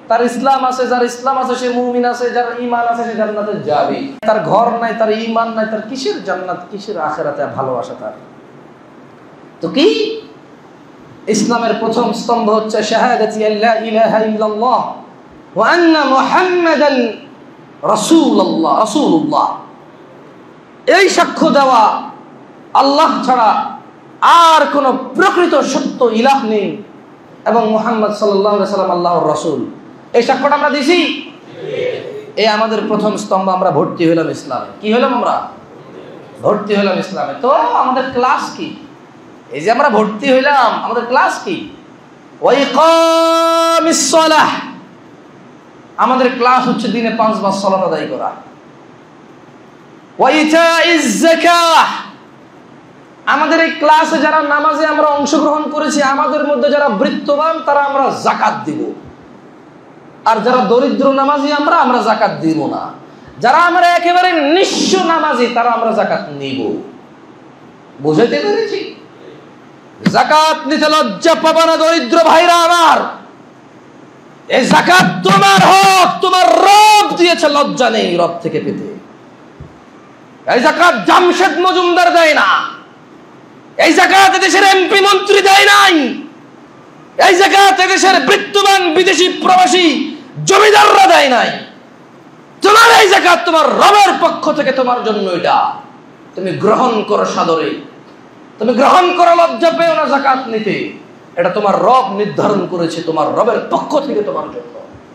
তার ইসলাম আছে, যার ইসলাম আছে সে মুমিন আছে, যার ঈমান আছে সে জান্নাতে যাবে। তার ঘর নাই, তার ঈমান নাই, তার কিসের জান্নাত, কিসের আখিরাতে ভালোবাসা তার? তো কি ইসলামের প্রথম স্তম্ভ হচ্ছে শাহাদাতি আল্লা ইলাহা ইল্লাল্লাহ ওয়া আন্না মুহাম্মাদান রাসূলুল্লাহ রাসূলুল্লাহ। এই সাক্ষ্য দেওয়া আল্লাহ ছাড়া আর কোন প্রকৃত সত্য ইলাহ নেই এবং মুহাম্মদ সাল্লাল্লাহু আলাইহি সাল্লাম আল্লাহর রাসূল। এই সাক্ষ্যটা আমরা দিছি। এই আমাদের প্রথম স্তম্ভ। আমরা ভর্তি হলাম ইসলামে। কি হলাম? আমরা ভর্তি হলাম ইসলামে। তো আমাদের ক্লাস কি? এই যে আমরা ভর্তি হইলাম, আমাদের ক্লাস কি? ওয়া ইকামিস সালাহ। আমাদের ক্লাস হচ্ছে দিনে পাঁচবার সালাত আদায় করা। ওয়া ইতাইজ যাকাহ। আমাদের এই ক্লাসে যারা নামাজে আমরা অংশগ্রহণ করেছি, আমাদের মধ্যে যারা বৃত্তবান তারা আমরা যাকাত দিব, আর যারা দরিদ্র নামাজি আমরা আমরা যাকাত দিব না। যারা আমরা একেবারে নিঃস্ব নামাজি তারা আমরা যাকাত নিব। বুঝাইতে পেরেছি? যাকাত নিতে লজ্জা পাবা না দরিদ্র ভাইরা আমার। এই যাকাত তোমার হক, তোমার রব দিয়েছে, লজ্জা নেই রব থেকে পেতে। এই যাকাত জামশেদ মজুমদার দেয় না, এই যাকাত দেশের এমপি মন্ত্রী দেয় নাই, এই যাকাত দেশের বৃত্তবান বিদেশি প্রবাসী জমিদাররা দেয় নাই। তোমার এই যাকাত তোমার রবের পক্ষ থেকে তোমার জন্য। এটা তুমি গ্রহণ করো সাদরে, তুমি গ্রহণ করো, লজ্জা পেও না যাকাত নিতে। এটা তোমার রব নির্ধারণ করেছে, তোমার রবের পক্ষ থেকে তোমার জন্য।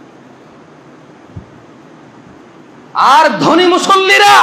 আর ধনী মুসল্লিরা,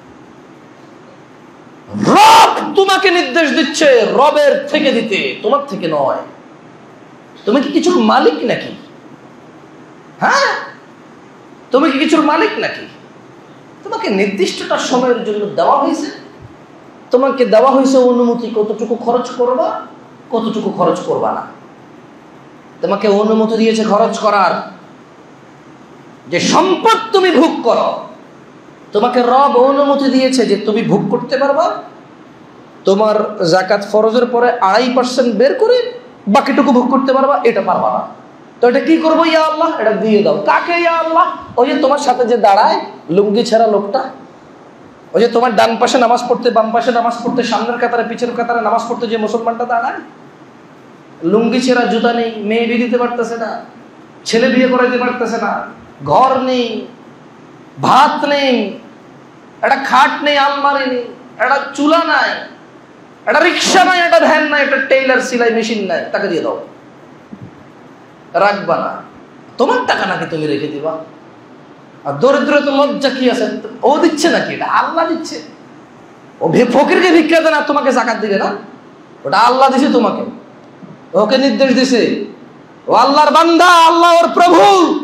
রব তোমাকে নির্দেশ দিচ্ছে রবের থেকে দিতে, তোমার থেকে নয়। তুমি কি কিছুর মালিক নাকি? হ্যাঁ, তুমি কি কিছুর মালিক নাকি? তোমাকে নির্দিষ্টটা সময়ের জন্য দেওয়া হয়েছে, তোমাকে দেওয়া হয়েছে অনুমতি কতটুকু খরচ করবা, কতটুকু খরচ করবা না। তোমাকে অনুমতি দিয়েছে খরচ করার, যে সম্পদ তুমি ভোগ করো। তোমাকে রব অনুমতি দিয়েছে যে তুমি ভোগ করতে পারবা। তোমার যাকাত ফরজের পরে আড়াই পার্সেন্ট বের করে বাকিটুকু ভোগ করতে পারবা, এটা পারবা না। তো এটা কি করবো? ইয়া আল্লাহ, এটা দিয়ে দাও। কাকে ইয়া আল্লাহ? ওই যে তোমার সাথে যে দাঁড়ায় লুঙ্গি ছেঁড়া লোকটা, ওই যে তোমার ডান পাশে নামাজ পড়তে, বাম পাশে নামাজ পড়তে, সামনের কাতারে পিছের কাতারে নামাজ পড়তে যে মুসলমানটা দাঁড়ায়, লুঙ্গি ছেঁড়া, জুতা নেই, মেয়ে বিয়ে দিতে পারতেছে না, ছেলে বিয়ে করাইতে পারতেছে না, ঘর নেই, ভাত নেই, একটা খাট নেই, আলমারি নেই, একটা চুলা নাই, একটা রিক্সা নাই, একটা ভ্যান নাই, একটা টেইলার সেলাই মেশিন নাই, তাকে দিয়ে দাও। রাখবা না, তোমার টাকা নাকি তুমি রেখে দিবা। আর দরিদ্র তো লজ্জা কি আছে? ও দিচ্ছে নাকি? এটা আল্লাহ দিচ্ছে। ও ফকিরকে ভিক্ষা দেয় না, তোমাকে যাকাত দিবে না? ওটা আল্লাহ দিছে তোমাকে, ওকে নির্দেশ দিছে। ও আল্লাহর বান্দা, আল্লাহর প্রভু,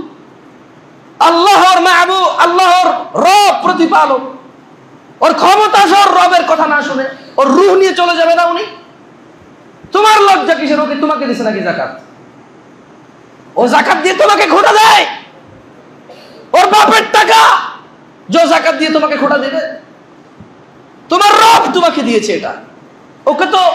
আল্লাহর মাহবুব, আল্লাহর রব প্রতিপালক। ওর ক্ষমতা সর রবের কথা না শুনে ওর রূহ নিয়ে চলে যাবে না উনি? তোমার লজ্জা কিসের? ওকে তোমাকে দিছে নাকি যাকাত? ও যাকাত দিয়ে তোমাকে খোটা দেয়? ওর বাপের টাকা যে যাকাত দিয়ে তোমাকে খোটা দেবে? তোমার রব তোমাকে দিয়েছে এটা। ওকে তো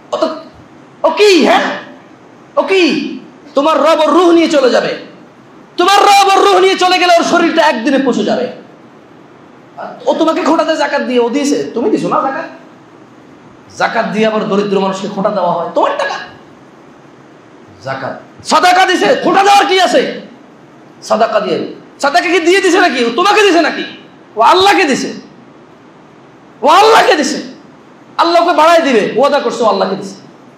ও কি, হ্যাঁ ও কি? তোমার রব ওর রূহ নিয়ে চলে যাবে। তোমার রব ওর রূহ নিয়ে চলে গেলে ওর শরীরটা একদিনে পচে যাবে। ও তোমাকে খোটা দেয় যাকাত দিয়ে। ও দিয়েছে, তুমি দিছো না যাকাত। যাকাত দিয়ে আবার দরিদ্র মানুষকে খোটা দেওয়া হয়, তোমার টাকা। যাকাত সাদাকা দিছে, খোটা দেওয়ার কি আছে? সাদাকা দিয়ে, সাদাকা কি দিয়ে দিছে নাকি? তোমাকে দিছে নাকি? ও আল্লাহকে দিছে, ও আল্লাহকে দিছে। আল্লাহকে বাড়াই দিবে, ওয়াদা করছে, আল্লাহকে দিছে।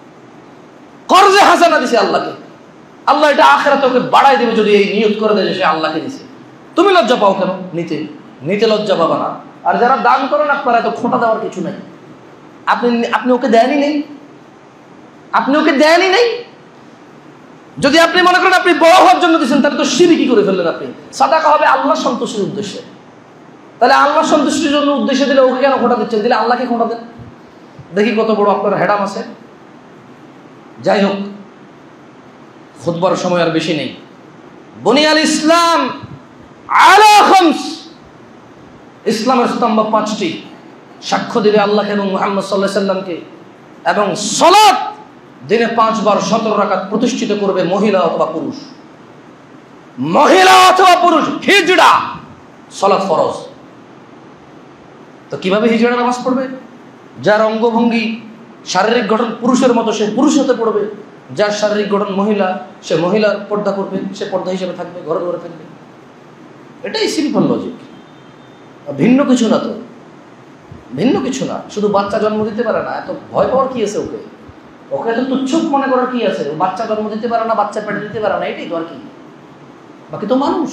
কর্জে হাসানা দিছে আল্লাহকে। আল্লাহ এটা আখিরাতে ওকে বাড়াই দিবে যদি এই নিয়ত করে দেয় যে সে আল্লাহকে দিছে। তুমি লজ্জা পাও কেন? নিতে নিতে লজ্জা পাবা না। আর যারা দান করেন আপনারা তো খোটা দেওয়ার কিছু নাই। আপনি আপনি ওকে দেনই নেই, আপনি ওকে দেনই নেই। যদি আপনি মনে করেন আপনি বড় হওয়ার জন্য দিচ্ছেন, তাহলে তো শিরকি করে ফেললেন আপনি। সাদাকা হবে আল্লাহ সন্তুষ্টির উদ্দেশ্যে। তাহলে আল্লাহ সন্তুষ্টির জন্য উদ্দেশ্যে দিলে ওকে কেন খোটা দিচ্ছেন? দিলে আল্লাহকে খোটা দেন। দেখি কত বড় আপনার হেডাম আছে। যাই হোক, খুতবার সময় আর বেশি নেই। বুনিয়াল ইসলাম আলা খামস, ইসলামের স্তম্ভ পাঁচটি। সাক্ষ্য দিবে আল্লাহকে এবং মুহাম্মদ সাল্লাল্লাহু আলাইহি সাল্লামকে, এবং সালাত দিনে পাঁচবার সতেরো রাকাত প্রতিষ্ঠিত করবে মহিলা অথবা পুরুষ। মহিলা অথবা পুরুষ হিজড়া সালাত ফরজ। তো কিভাবে হিজড়া নামাজ পড়বে? যার অঙ্গভঙ্গি শারীরিক গঠন পুরুষের মতো সে পুরুষ হতে পড়বে, যার শারীরিক গঠন মহিলা সে মহিলার পর্দা করবে, সে পর্দা হিসেবে থাকবে, ঘরে ঘরে থাকবে। এটাই সিম্পল লজিক, ভিন্ন কিছু না। তো ভিন্ন কিছু না, শুধু বাচ্চা জন্ম দিতে পারে না, এত ভয় পাওয়ার কি আছে? ওকে ওকে এত তুচ্ছক মনে করার কি আছে? বাচ্চা জন্ম দিতে পারে না, বাচ্চা পেটে দিতে পারে না, এটাই তো আর কি, বাকি তো মানুষ।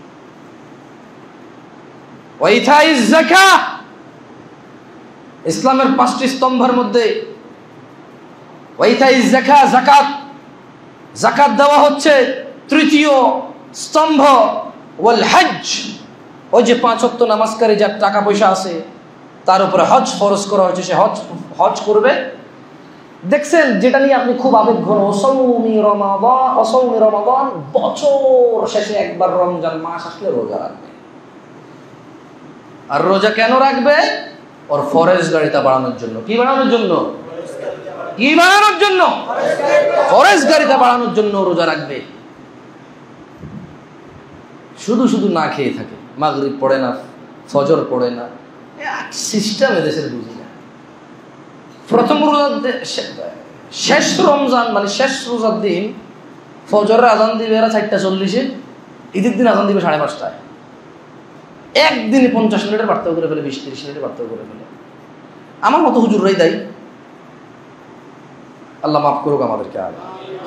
ওয়াইতাইজ যাকাত, ইসলামের পাঁচটি স্তম্ভের মধ্যে ওয়াইতাইজ যাকাত, যাকাত যাকাত দেওয়া হচ্ছে তৃতীয় স্তম্ভ। ওয়াল হজ, ওই যে পাঁচ ওয়াক্ত নামাজকারী যার টাকা পয়সা আছে তার উপরে হজ ফরজ করা হয়েছে, সে হজ হজ করবে। দেখছেন যেটা নিয়ে আপনি খুব আবেগঘন, অসৌমি রমাদান, অসৌমি রমাদান, বছর শেষে একবার রমজান মাস আসলে রোজা রাখবে। আর রোজা কেন রাখবে? ওর ফরজগারিতা বাড়ানোর জন্য। কি বাড়ানোর জন্য? কি বাড়ানোর জন্য? ফরজগারিতা বাড়ানোর জন্য রোজা রাখবে। শুধু শুধু না খেয়ে থাকে, মাগরিব পড়ে না, ফজর পড়ে না, সিস্টেম এদেশের বুঝি না। প্রথম রোজার শেষ রমজান মানে শেষ রোজার দিন ফজরের আজান দিবে এরা চারটা চল্লিশে, ঈদের দিন আজান দিবে সাড়ে পাঁচটায়। একদিনে পঞ্চাশ মিনিটের পার্থক্য করে ফেলে, বিশ তিরিশ মিনিটের পার্থক্য করে ফেলে। আমার মতো হুজুররাই দায়ী, আল্লাহ মাফ করুক আমাদেরকে। আর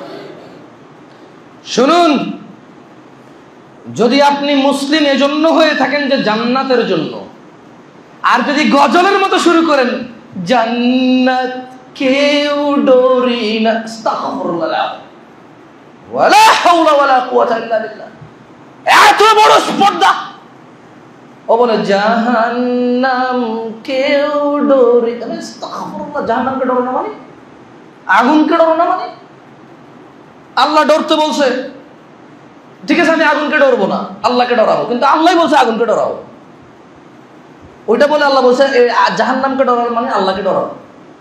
শুনুন, যদি আপনি মুসলিম এজন্য হয়ে থাকেন যে জান্নাতের জন্য, আর যদি গজলের মতো শুরু করেন জান্নাত কেউ ডরি না, আস্তাগফিরুল্লাহ ওয়ালা হাওলা ওয়ালা কুওয়াতা ইল্লা বিল্লাহ, এত বড় স্পর্ধা। ও বলে জাহান্নাম কেউ ডরি না, আস্তাগফিরুল্লাহ, জাহান্নামকে ডরো না মানে? আগুনকে ডরো না মানে? আল্লাহ ডরতে বলছে, ঠিক আছে আমি আগুনকে ডরবো না, আল্লাহকে ডরাবো, কিন্তু আল্লাহ বলছে আগুনকে ডরাবো। ওইটা বলে আল্লাহ বলছে জাহান্নামকে ডরাবো মানে আল্লাহকে ডরাবো।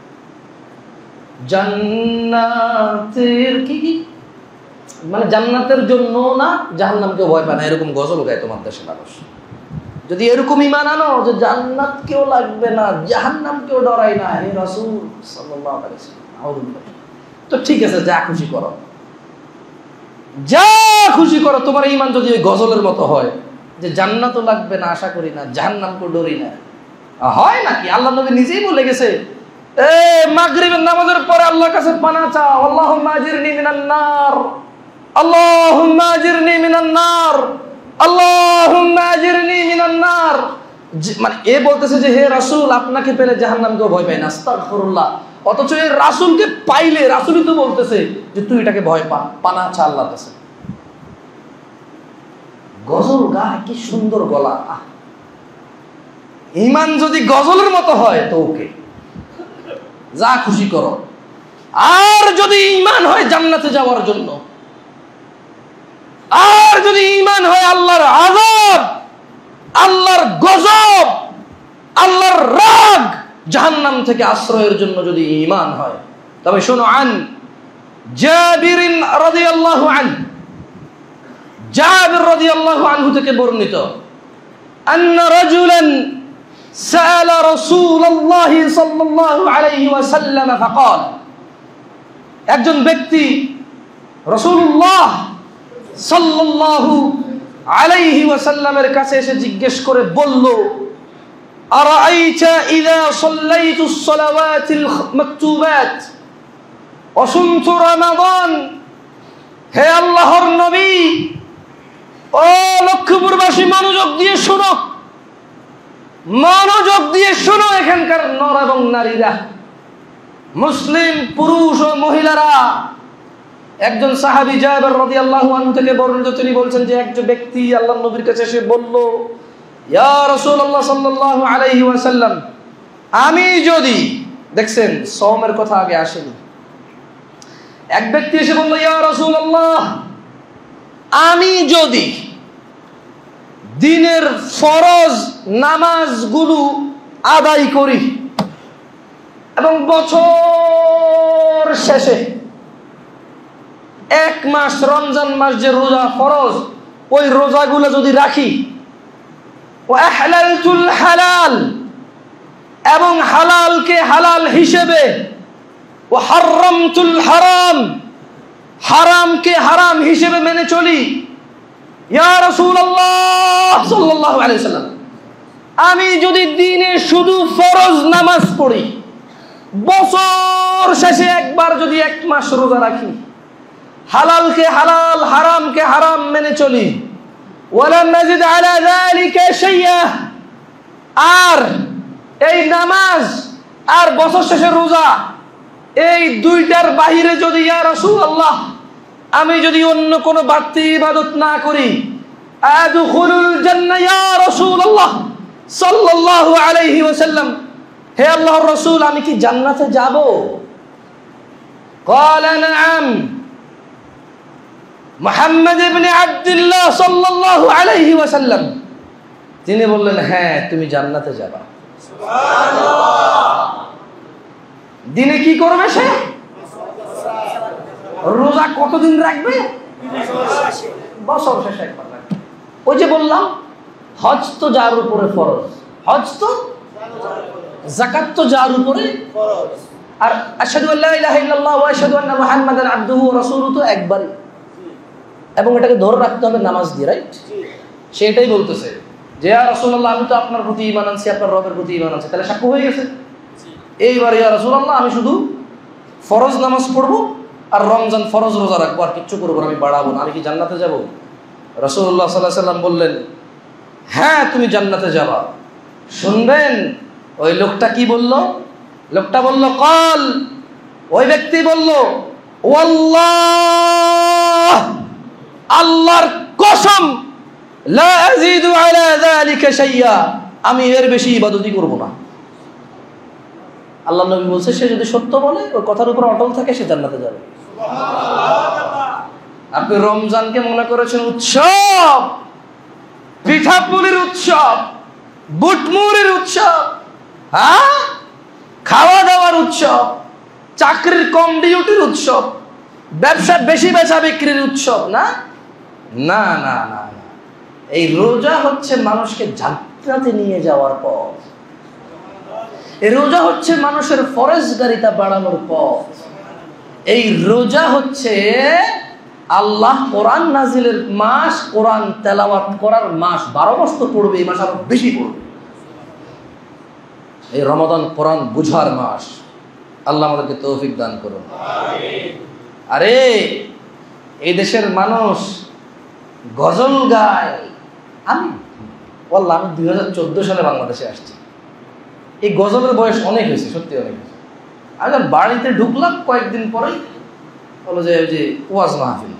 জান্নাতের কি কি মানে জান্নাতের জন্য না, জাহান্নামকে ভয় পায় না, এরকম গজল গায় তোমার দেশে মানুষ। যদি এরকম ঈমান আনো যে জান্নাত কেউ লাগবে না, জাহান্নাম কেউ ডরাই না, হে রাসূল সাল্লাল্লাহু আলাইহি ওয়াসাল্লাম, তো ঠিক আছে, যা খুশি করো, যা খুশি করো। তোমার ঈমান যদি ওই গজলের মতো হয় যে জান্নাতও লাগবে না, আশা করি না, জাহান্নামকেও ডরি না, হয় নাকি? আল্লাহ নবী নিজেই বলে গেছে, এ মাগরিবের নামাজের পরে আল্লাহর কাছে পানাহ চাও, আল্লাহুম্মা আজিরনি মিনান নার, আল্লাহুম্মা আজিরনি মিনান নার, আল্লাহুম্মা আজিরনি মিনান নার। মানে এ বলতেছে যে হে রাসূল আপনাকে পেলে জাহান্নামকেও ভয় পাই না, আস্তাগফিরুল্লাহ। অথচ এই রাসূলকে পাইলে রাসূলই তো বলতেছে যে তুই এটাকে ভয় পা, পানাহ চা আল্লাহর কাছে। গজল গায়, কি সুন্দর গলা। ঈমান যদি গজলের মতো হয় তো ওকে, যা খুশি করো। আর যদি ঈমান হয় জান্নাতে যাওয়ার জন্য, আর যদি ঈমান হয় আল্লাহর আযাব, আল্লাহর গজব, আল্লাহর রাগ, জাহান্নাম থেকে আশ্রয়ের জন্য যদি ঈমান হয়, তবে শোনো, আন জাবির রাদিয়াল্লাহু আনহু, জাবির রাদিয়াল্লাহু আনহু থেকে বর্ণিত, আন্না রাজুলান সাআলা রাসূলুল্লাহ সাল্লাল্লাহু আলাইহি ওয়াসাল্লাম ফাকাল, একজন ব্যক্তি রাসূলুল্লাহ সাল্লাল্লাহু আলাইহি ওয়াসাল্লামের কাছে এসে জিজ্ঞেস করে বলল, আরাআইতা ইযা সাল্লাইতুস সালাওয়াতিল মাকতুবাত ওয়া সুমতু রমাদান, হে আল্লাহর নবী, ও লক্ষ্মীপুরবাসী মনোযোগ দিয়ে শোনো, মনোযোগ দিয়ে শোনো, এখানকার নর এবং নারীরা, মুসলিম পুরুষ ও মহিলারা। একজন সাহাবী জাবের রাদিয়াল্লাহু আনহু থেকে বর্ণিত, তিনি বলছেন যে একজন ব্যক্তি আল্লাহর নবীর কাছে এসে বলল, ইয়া রাসূলুল্লাহ সাল্লাল্লাহু আলাইহি ওয়াসাল্লাম, আমি যদি, দেখছেন সওমের কথা আগে আসেনি, এক ব্যক্তি এসে বলল, ইয়া রাসূলুল্লাহ, আমি যদি দিনের ফরজ নামাজগুলো আদায় করি এবং বছর শেষে এক মাস রমজান মাস যে রোজা ফরজ, ওই রোজাগুলো যদি রাখি, ওয়া আহলালতুল হালাল, এবং হালালকে হালাল হিসেবে, ওয়া হারামতুল হারাম, হারামকে হারাম হিসেবে মেনে চলি, ইয়া রাসূলুল্লাহ সাল্লাল্লাহু আলাইহি ওয়াসাল্লাম, আমি যদি দিনে শুধু ফরজ নামাজ পড়ি, বছর শেষে একবার যদি এক মাস রোজা রাখি, হালালকে হালাল হারামকে হারাম মেনে চলি, ওয়ালা নাজিদ আলা যালিকা শাইআ, আর এই নামাজ আর বছর শেষে রোজা, এই দুইটার বাহিরে যদি ইয়া রাসূলুল্লাহ আমি যদি অন্য কোনো বাড়তি ইবাদত না করি, আদখুলুল জান্নাহ ইয়া রাসূলুল্লাহ সাল্লাল্লাহু আলাইহি ওয়াসাল্লাম, হে আল্লাহর রাসূল আমি কি জান্নাতে যাব? ক্বালা নাআম। মুহাম্মদ ইবনে আব্দুল্লাহ সাল্লাল্লাহু আলাইহি ওয়াসাল্লাম তিনি বললেন, হ্যাঁ তুমি জান্নাতে যাবা। সুবহানাল্লাহ। দিনে কি করবে সে? রোজা কতদিন রাখবে? বছর শেষে একবার রাখবে। ওই যে বললাম হজ তো যার উপরে ফরজ, হজ তো, যাকাত তো যার উপরে ফরজ, আর আশহাদু আল্লা ইলাহা ইল্লাল্লাহ ওয়া আশহাদু আন্না মুহাম্মাদান আবদুহু ওয়া রাসূলুহু তো একবারই, এবং এটাকে ধরে রাখতে হবে নামাজ দিয়ে, রাইট? সেটাই বলতেছে যে ইয়া রাসূলুল্লাহ আমি তো আপনার প্রতি ঈমান আনছি, আপনার রবের প্রতি ঈমান আনছি, তাহলে সাক্ষ্য হয়ে গেছে। এইবার ইয়া রাসূলুল্লাহ আমি শুধু ফরজ নামাজ পড়বো আর রমজান ফরজ রোজা রাখবো, আর কিচ্ছু করবো না, আমি বাড়াবো না, আমি কি জান্নাতে যাব? রাসূলুল্লাহ সাল্লাল্লাহু আলাইহি ওয়াসাল্লাম বললেন, হ্যাঁ তুমি জান্নাতে যাবা। শুনবেন ওই লোকটা কি বলল? লোকটা বলল, কল, ওই ব্যক্তি বলল, ওয়াল্লাহ, আল্লাহর কসম, লা আযীদু আলা যালিকা শাইআ, আমি এর বেশি ইবাদতই করব না। আল্লাহর নবী বলছে সে যদি সত্য বলে, ওই কথার উপর অটল থাকে, সে জান্নাতে যাবে। সুবহানাল্লাহ। আপনি রমজানকে মনে করেছেন উৎসব, পিঠাপুলির উৎসব, বুটমুড়ির উৎসব, হ্যাঁ, খাওয়া দাওয়ার উৎসব, চাকরির কম ডিউটির উৎসব, ব্যবসা বেশি বেচা বিক্রির উৎসব, না না না না, এই রোজা হচ্ছে মানুষকে জান্নাতে নিয়ে যাওয়ার পথ। এই রোজা হচ্ছে মানুষের ফরজগারিতা বাড়ানোর পথ। এই রোজা হচ্ছে আল্লাহ কোরআন নাজিলের মাস, কোরআন তেলাওয়াত করার মাস। বারো মাস তো পড়বে, এই মাস আরো বেশি পড়বে। এই রমাদান কোরআন বুঝার মাস। আল্লাহ আমাদেরকে তৌফিক দান করুন। আরে এই দেশের মানুষ গজল গায়। আমি বললাম আমি দুই হাজার চোদ্দ সালে বাংলাদেশে আসছি। এই গজলের বয়স অনেক হয়েছে, সত্যি অনেক হয়েছে। আমি বাড়িতে ঢুকলাম কয়েকদিন পরেই বলো যে যে ওয়াজ মাহফিল,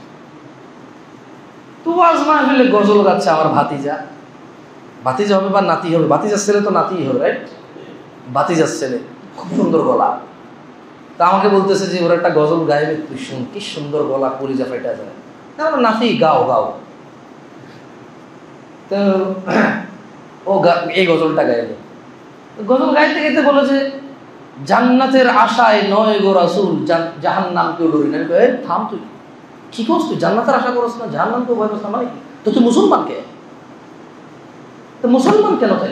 তো ওয়াজ মাহফিলে গজল গাচ্ছে আমার ভাতিজা। ভাতিজা হবে বা নাতি হবে, ভাতিজার ছেলে তো নাতিই হবে, রাইট? ভাতিজার ছেলে, খুব সুন্দর গলা। তা আমাকে বলতেছে যে ওরা একটা গজল গাইবে, তুই শুন, কি সুন্দর গলা, কলিজা ফাইটা যায়। তারপর নাতি গাও গাও, তো ও এই গজলটা গাইবে। গজল গাইতে গাইতে বলে যে জান্নাতের আশায় নয় গো রাসূল, জাহান্নামকেও ডরি না। এই থাম, তুই কি করছ? তুই জান্নাতের আশা করছ না, জাহান্নামকেও ভয় করছ না, মানে তো তুই মুসলমান কে? তো মুসলমান কেন তাই?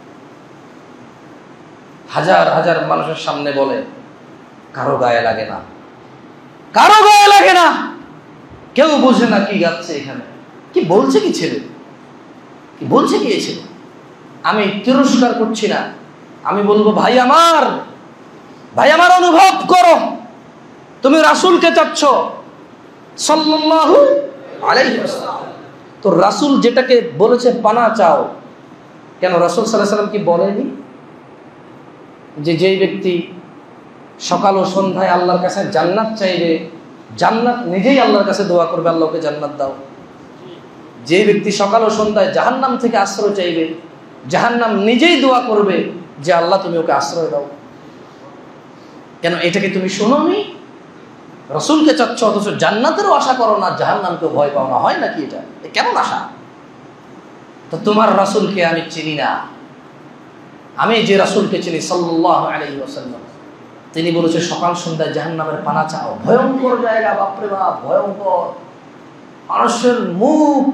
হাজার হাজার মানুষের সামনে বলে, কারো গায়ে লাগে না, কারো গায়ে লাগে না, কেউ বোঝে না কি গাচ্ছে এখানে, কি বলছে কি ছেলে, কি বলছে কি এই ছেলে। আমি তিরস্কার করছি না, আমি বলবো ভাই আমার, ভাই আমার অনুভব করো, তুমি রাসূলকে চাচ্ছ সাল্লাল্লাহু আলাইহি ওয়াসাল্লাম। তো রাসূল যেটাকে বলেছে পানা চাও, কেন রাসূল সাল্লাল্লাহু আলাইহি ওয়াসাল্লাম কি বলেনি যে যেই ব্যক্তি সকাল ও সন্ধ্যায় আল্লাহর কাছে জান্নাত চাইবে, জান্নাত নিজেই আল্লাহর কাছে দোয়া করবে, আল্লাহকে জান্নাত দাও। যে ব্যক্তি সকাল ও সন্ধ্যায় জাহান্নাম থেকে আশ্রয় চাইবে, জাহান্নাম নিজেই দোয়া করবে যে আল্লাহ তুমি ওকে আশ্রয় দাও। কেন এটাকে তুমি শোনোনি? রাসূলকে চাচ্ছ অথচ জান্নাতেরও আশা করো না, জাহান্নামকেও ভয় পাও না, হয় নাকি এটা? কেমন আশা? তো তোমার রাসূলকে আমি চিনি না। আমি যে রাসূলকে চিনি সাল্লাল্লাহু আলাইহি ওয়াসাল্লাম, তিনি বলেছে সকাল সন্ধ্যায় জাহান্নামের পানা চাও। ভয়ঙ্কর জায়গা, বাপরে বাপ, ভয়ঙ্কর। মানুষের মুখ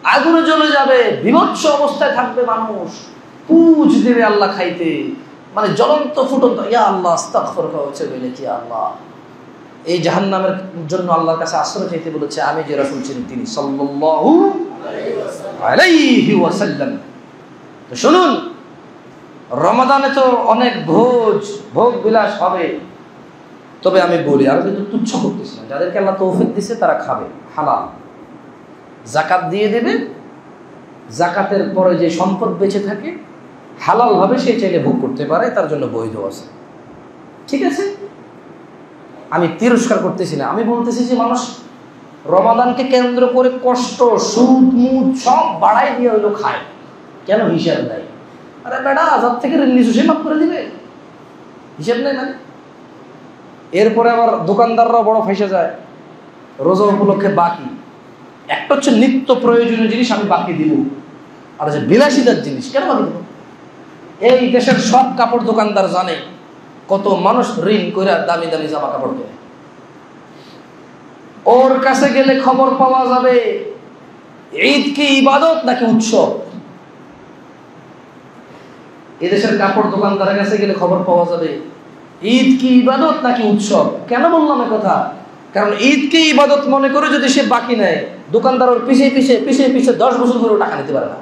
আগুনে জ্বলে যাবে, বিভৎস অবস্থায় থাকবে মানুষ, পুজ দেবে আল্লাহ খাইতে, মানে জ্বলন্ত ফুটন্ত। ইয়া আল্লাহ আস্তাগফিরুকা ওয়া আতুবু ইলাইক। ইয়া আল্লাহ, এই জাহান্নামের জন্য আল্লাহর কাছে আশ্রয় চাইতে বলেছে আমি যে রাসূল চিনি তিনি সাল্লাল্লাহু আলাইহি ওয়াসাল্লাম। তো শুনুন, রমাদানে তো অনেক ভোজ ভোগ বিলাস হবে, তবে আমি বলি, আমি কিন্তু তুচ্ছ করতেছি না, যাদেরকে আল্লাহ তৌফিক দিছে তারা খাবে হালাল, যাকাত দিয়ে দেবে, যাকাতের পরে যে সম্পদ বেঁচে থাকে হালাল ভাবে সে চাইলে ভোগ করতে পারে, তার জন্য বৈধ আছে, ঠিক আছে। আমি তিরস্কার করতেছি না, আমি বলতেছি যে মানুষ রমাদানকে কেন্দ্র করে কষ্ট, সুদ মুদ সব বাড়াই দিয়ে হইলো খায়, কেন হিসাব নাই? আরে বেটা, আজাদ থেকে রিলিজ সে মাফ করে দিবে, হিসাব নাই মানে। এরপরে আবার দোকানদাররা বড় ফাইসা যায়, রোজা উপলক্ষে বাকি, একটা হচ্ছে নিত্য প্রয়োজনীয় জিনিস আমি বাকি দিব, আর হচ্ছে বিলাসিতার জিনিস কেন বাকি দিব? এই দেশের সব কাপড় দোকানদার জানে কত মানুষ ঋণ করে দামি দামি জামা কাপড় কেনে, ওর কাছে গেলে খবর পাওয়া যাবে ঈদ কি ইবাদত নাকি উৎসব। এদেশের কাপড় দোকানদারের কাছে গেলে খবর পাওয়া যাবে ঈদ কি ইবাদত নাকি উৎসব। কেন বললাম এ কথা? কারণ ঈদকে ইবাদত মনে করে যদি সে বাকি নেয়, দোকানদার ওর পিছিয়ে পিছিয়ে পিছিয়ে পিছিয়ে দশ বছর ধরে টাকা নিতে পারে না।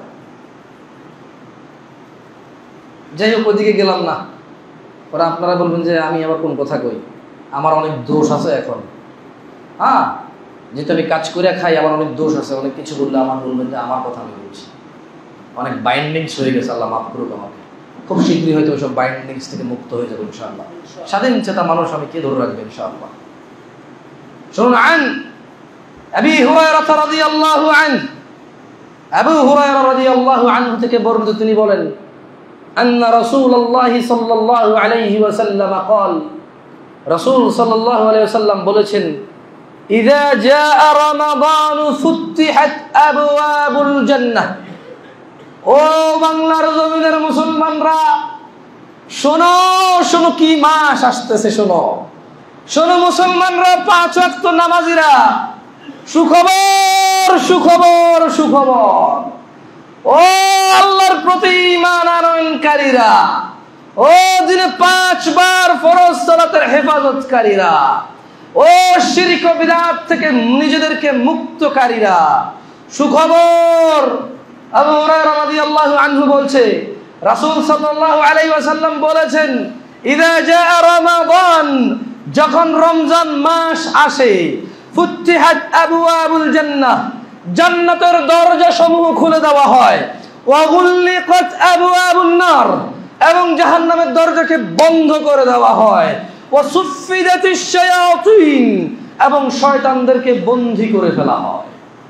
যাই হোক, ওইদিকে গেলাম না, ওরা আপনারা বলবেন যে আমি আবার কোন কথা কই, আমার অনেক দোষ আছে এখন, হ্যাঁ, যেহেতু আমি কাজ করে খাই আমার অনেক দোষ আছে, অনেক কিছু বললে আমার বলবেন যে আমার কথা আমি বলছি, অনেক বাইন্ডিংস হয়ে গেছে, আল্লাহ মাফ করুক আমাকে। খুব শীঘ্রই হয়তো ওইসব বাইন্ডিংস থেকে মুক্ত হয়ে যাবে ইনশাআল্লাহ। স্বাধীন চেতা মানুষ আমি কে ধরে রাখবে ইনশাআল্লাহ। শুনুন, আন আবি হুরায়রা রাদিয়াল্লাহু আনহু, আবু হুরায়রা রাদিয়াল্লাহু আনহু থেকে বর্ণিত, তিনি বলেন আন্না রাসূলুল্লাহ সাল্লাল্লাহু আলাইহি ওয়াসাল্লাম قال, রাসূল সাল্লাল্লাহু আলাইহি ওয়াসাল্লাম বলেছেন, ইযা জাআ রমাদান ফুতিহাত আবওয়াবুল জান্নাহ। ও বাংলার জমিনের মুসলমানরা, শোনো শোনো, কি মাস আসতেছে, শোনো শোনো মুসলমানরা, পাঁচ ওয়াক্ত নামাজিরা, সুখবর সুখবর সুখবর। ও আল্লাহর প্রতি ঈমান আনয়নকারীরা, ও দিনে পাঁচবার ফরজ সালাতের হেফাজতকারীরা, ও শিরক ও বিদআত থেকে নিজেদেরকে মুক্তকারীরা, সুখবর। আবু হুরায়রা রাদিয়াল্লাহু আনহু বলছে, রাসূল সাল্লাল্লাহু আলাইহি ওয়াসাল্লাম বলেছেন, ইযা জাআ রমাদান, যখন রমজান মাস আসে, ফুতিহাত আবওয়াবুল জান্নাহ, জান্নাতের দরজা সমূহ খুলে দেওয়া হয়, ওয়া গুল্লিকাত আবওয়াবুন নার, এবং জাহান্নামের দরজাকে বন্ধ করে দেওয়া হয়, ওয়া সুফিদাতিশ শায়াতিন, এবং শয়তানদেরকে বন্দী করে ফেলা হয়।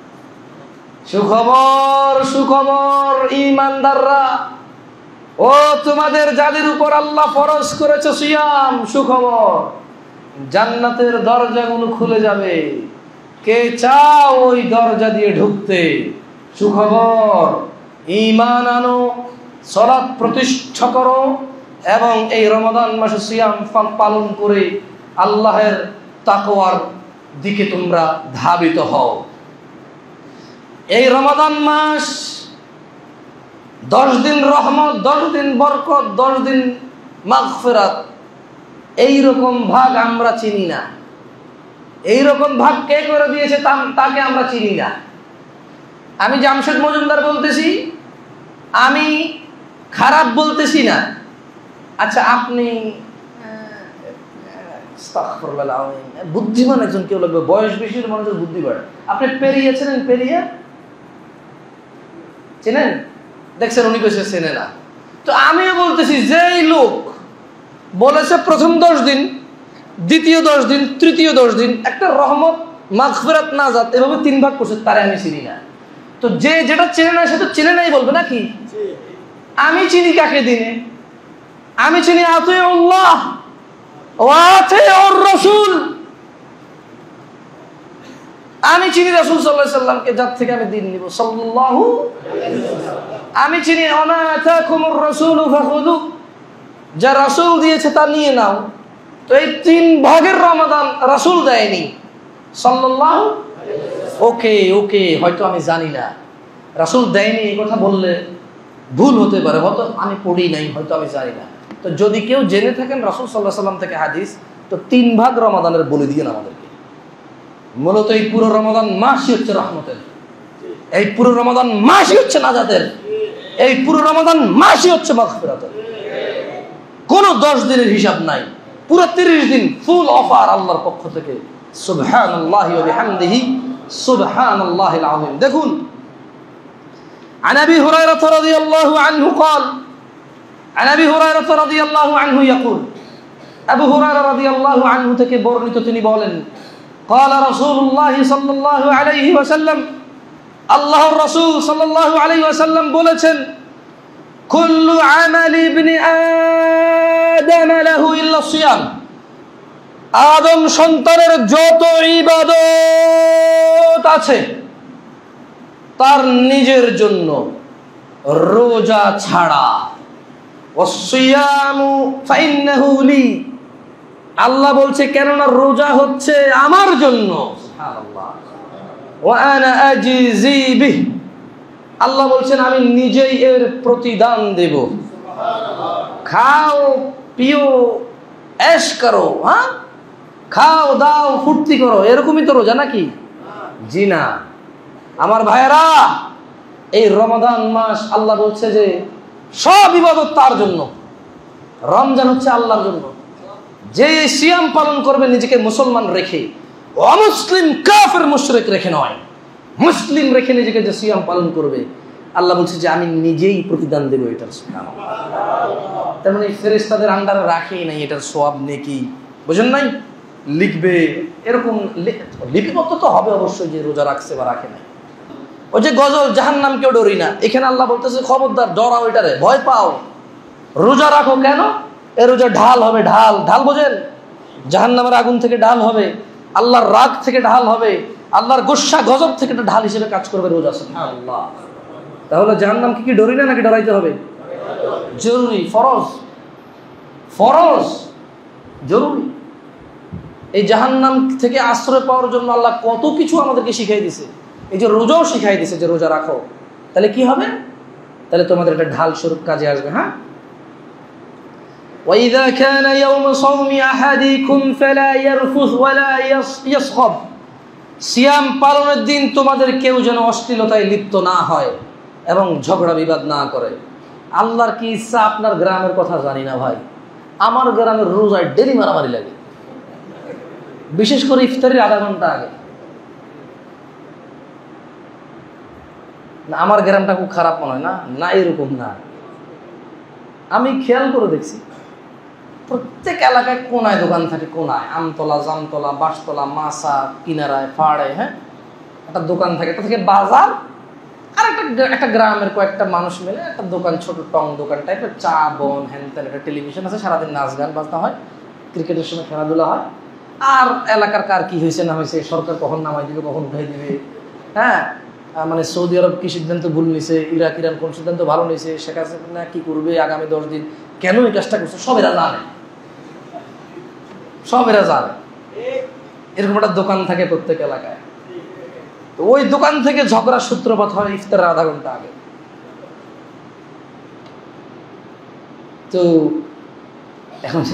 সুখবর সুখবর ঈমানদাররা, ও তোমাদের যাদের উপর আল্লাহ ফরজ করেছে সিয়াম, সুখবর, জান্নাতের দরজাগুলো খুলে যাবে, কে চাও ওই দরজা দিয়ে ঢুকতে? সুখবর, ঈমান আনো, সালাত প্রতিষ্ঠা করো, এবং এই রমাদান মাসে সিয়াম পালন করে আল্লাহের তাকওয়ার দিকে তোমরা ধাবিত হও। এই রমাদান মাস দশ দিন রহমত, দশ দিন বরকত, দশ দিন মাগফিরাত, এইরকম ভাগ আমরা চিনি না। এইরকম ভাগ কে করে দিয়েছে তাকে আমরা চিনি না। আমি জামশেদ মজুমদার বলতেছি, আমি খারাপ বলতেছি না। আচ্ছা, আপনি বুদ্ধিমান একজন কেউ লাগবে, বয়স বেশি মানুষের বুদ্ধি বাড়ে। আপনি পেরিয়ে চেনেন? পেরিয়ে চেনেন? দেখছেন উনি কেছে চেনে না। তো আমিও বলতেছি, যেই লোক বলেছে প্রথম দশ দিন, দ্বিতীয় দশ দিন, তৃতীয় দশ দিন একটা রহমত মাগফিরাত নাজাত এভাবে তিন ভাগ করছে, তারে আমি চিনি না। তো যে যেটা চেনে না সে তো চেনে নাই বলবে নাকি? আমি চিনি কাকে দিনে? আমি চিনি আতিউল্লাহ ওয়া আতিউর রাসূল। আমি চিনি রাসূল সাল্লাল্লাহু আলাইহি সাল্লামকে, যার থেকে আমি দিন নিব, সাল্লাল্লাহু আলাইহি ওয়াসাল্লাম। আমি চিনি ওমা আতাকুমুর রাসূলু ফাখুযু, যা রাসূল দিয়েছে তা নিয়ে নাও। তো এই তিন ভাগের রমাদান রাসূল দেয়নি, সাল্লাল্লাহু আলাইহি ওয়াসাল্লাম। ওকে ওকে হয়তো আমি জানি না, রাসূল দেয়নি এই কথা বললে ভুল হতে পারে, হয়তো আমি পড়ি নাই, হয়তো আমি জানি না। তো যদি কেউ জেনে থাকেন রাসূল সাল্লাল্লাহু আলাইহি ওয়াসাল্লাম থেকে হাদিস, তো তিন ভাগ রমাদানের বলে দিয়েন আমাদেরকে। মূলত এই পুরো রমাদান মাসই হচ্ছে রহমতের, এই পুরো রমাদান মাসই হচ্ছে নাজাতের, এই পুরো রমাদান মাসই হচ্ছে মাগফিরাতের। কোনো দশ দিনের হিসাব নাই, পুরো তিরিশ দিন ফুল অফার আল্লাহর পক্ষ থেকে। সুবহানাল্লাহি ওয়া বিহামদিহি সুবহানাল্লাহিল আযীম। দেখুন, عن أبي هريرة رضي الله عنه قال عن أبي هريرة رضي الله عنه يقول أبو هريرة رضي الله عنه থেকে বর্ণিত তিনি বলেন قال رسول الله صلى الله عليه وسلم আল্লাহর রাসূল সাল্লাল্লাহু আলাইহি ওয়াসাল্লাম বলেছেন كل عمل ابن آدم له إلا الصيام আদম সন্তানের যত ইবাদত আছে তার নিজের জন্য, রোজা ছাড়া। ওয়াসিয়ামু ফাইন্নাহু লি, আল্লাহ বলছে কেননা রোজা হচ্ছে আমার জন্য। সুবহানাল্লাহ। ওয়া আনা আজজি বিহ, আল্লাহ বলছেন আমি নিজেই এর প্রতিদান দেব। খাও পিও ऐश করো, হ্যাঁ খাও দাও ফুর্তি করো, এরকমই তো রোজা নাকি? জি না আমার ভাইয়েরা, এই রমাদান মাস আল্লাহ বলছে যে সব ইবাদত তার জন্য। রমজান হচ্ছে আল্লাহর জন্য। যে সিয়াম পালন করবে নিজেকে মুসলমান রেখে, অমুসলিম কাফের মুশরিক রেখে নয়, মুসলিম রেখে নিজেকে যে সিয়াম পালন করবে, আল্লাহ বলছে যে আমি নিজেই প্রতিদান দেবো এটার। তার মানে ফেরেশতাদের আন্ডারে রাখেই নাই, এটার সওয়াব নেকি বুঝেন নাই, লিখবে এরকম লিপিবদ্ধ তো হবে অবশ্যই যে রোজা রাখছে বা রাখে নাই। ওই যে গজল জাহান্নাম কেউ ডরি না, এখানে আল্লাহ বলতেছে খবরদার ডরাও, এটারে ভয় পাও, রোজা রাখো। কেন? এ রোজা ঢাল হবে, ঢাল ঢাল বোঝেন, জাহান্নামের আগুন থেকে ঢাল হবে, আল্লাহর রাগ থেকে ঢাল হবে, আল্লাহর গোসা গজব থেকে ঢাল হিসেবে কাজ করবে রোজা। সুবহানাল্লাহ। তাহলে জাহান্নামকে কি ডরি না নাকি ডরাইতে হবে? জরুরি, ফরজ, ফরজ জরুরি। এই জাহান্নাম থেকে আশ্রয় পাওয়ার জন্য আল্লাহ কত কিছু আমাদেরকে শিখাই দিছে। এই যে রোজাও শিখাই দিছে যে রোজা রাখো, তাহলে কি হবে? তাহলে তোমাদের একটা ঢাল স্বরূপ কাজে আসবে। হ্যাঁ, وَإِذَا كَانَ يَوْمُ صَوْمِ أَحَدِكُمْ فَلَا يَرْفُثْ وَلَا يَصْخَبْ, সিয়াম পালনের দিন তোমাদের কেউ যেন অশ্লীলতায় লিপ্ত না হয় এবং ঝগড়া বিবাদ না করে। আল্লাহর কি ইচ্ছা আপনার গ্রামের কথা জানি না ভাই, আমার গ্রামের রোজায় ডেলি মারামারি লাগে, বিশেষ করে ইফতারির আধা ঘন্টা আগে। না আমার গ্রামটা খুব খারাপ মনে হয় না, না এরকম না, আমি খেয়াল করে দেখছি প্রত্যেক এলাকায় কোনায় দোকান থাকে, কোনায় আমতলা জামতলা বাঁশতলা মাছা কিনারায় ফাড়ে, হ্যাঁ একটা দোকান থাকে, একটা থেকে বাজার, আর একটা একটা গ্রামের কয়েকটা মানুষ মিলে একটা দোকান, ছোট টং দোকান টাইপের, চা বন হ্যান ত্যান, একটা টেলিভিশন আছে, সারাদিন নাচ গান বাজনা হয়, ক্রিকেটের সময় খেলাধুলা হয়, আর এলাকার কার কি হয়েছে না হয়েছে, সরকার কখন নামাই দিবে কখন উঠাই দিবে, হ্যাঁ মানে সৌদি আরব কি সিদ্ধান্ত ভুল নিছে, ইরাক ইরান কোন সিদ্ধান্ত ভালো নিছে, শেখ হাসিনা কি করবে আগামী দশ দিন, কেন এই কাজটা করছে, সব এরা জানে, সব এরা জানে। এরকম একটা দোকান থাকে প্রত্যেক এলাকায়, তো ওই দোকান থেকে ঝগড়ার সূত্রপাত হয় ইফতারের আধা ঘন্টা আগে। তো এখন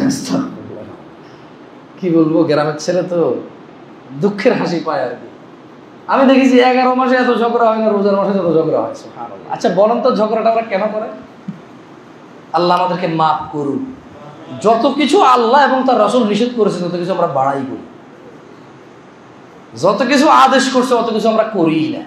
কি বলবো, গ্রামের ছেলে তো দুঃখের হাসি পায় আর কি। আমি দেখেছি এগারো মাসে এত ঝগড়া হয় না, রোজার মাসে এত ঝগড়া হয়। সুবহানাল্লাহ। আচ্ছা বলেন তো ঝগড়াটা আমরা কেন করে? আল্লাহ আমাদেরকে মাফ করুন। যত কিছু আল্লাহ এবং তার রাসূল নিষেধ করেছে তত কিছু আমরা বাড়াই করি, যত কিছু আদেশ করছে অত কিছু আমরা করি না।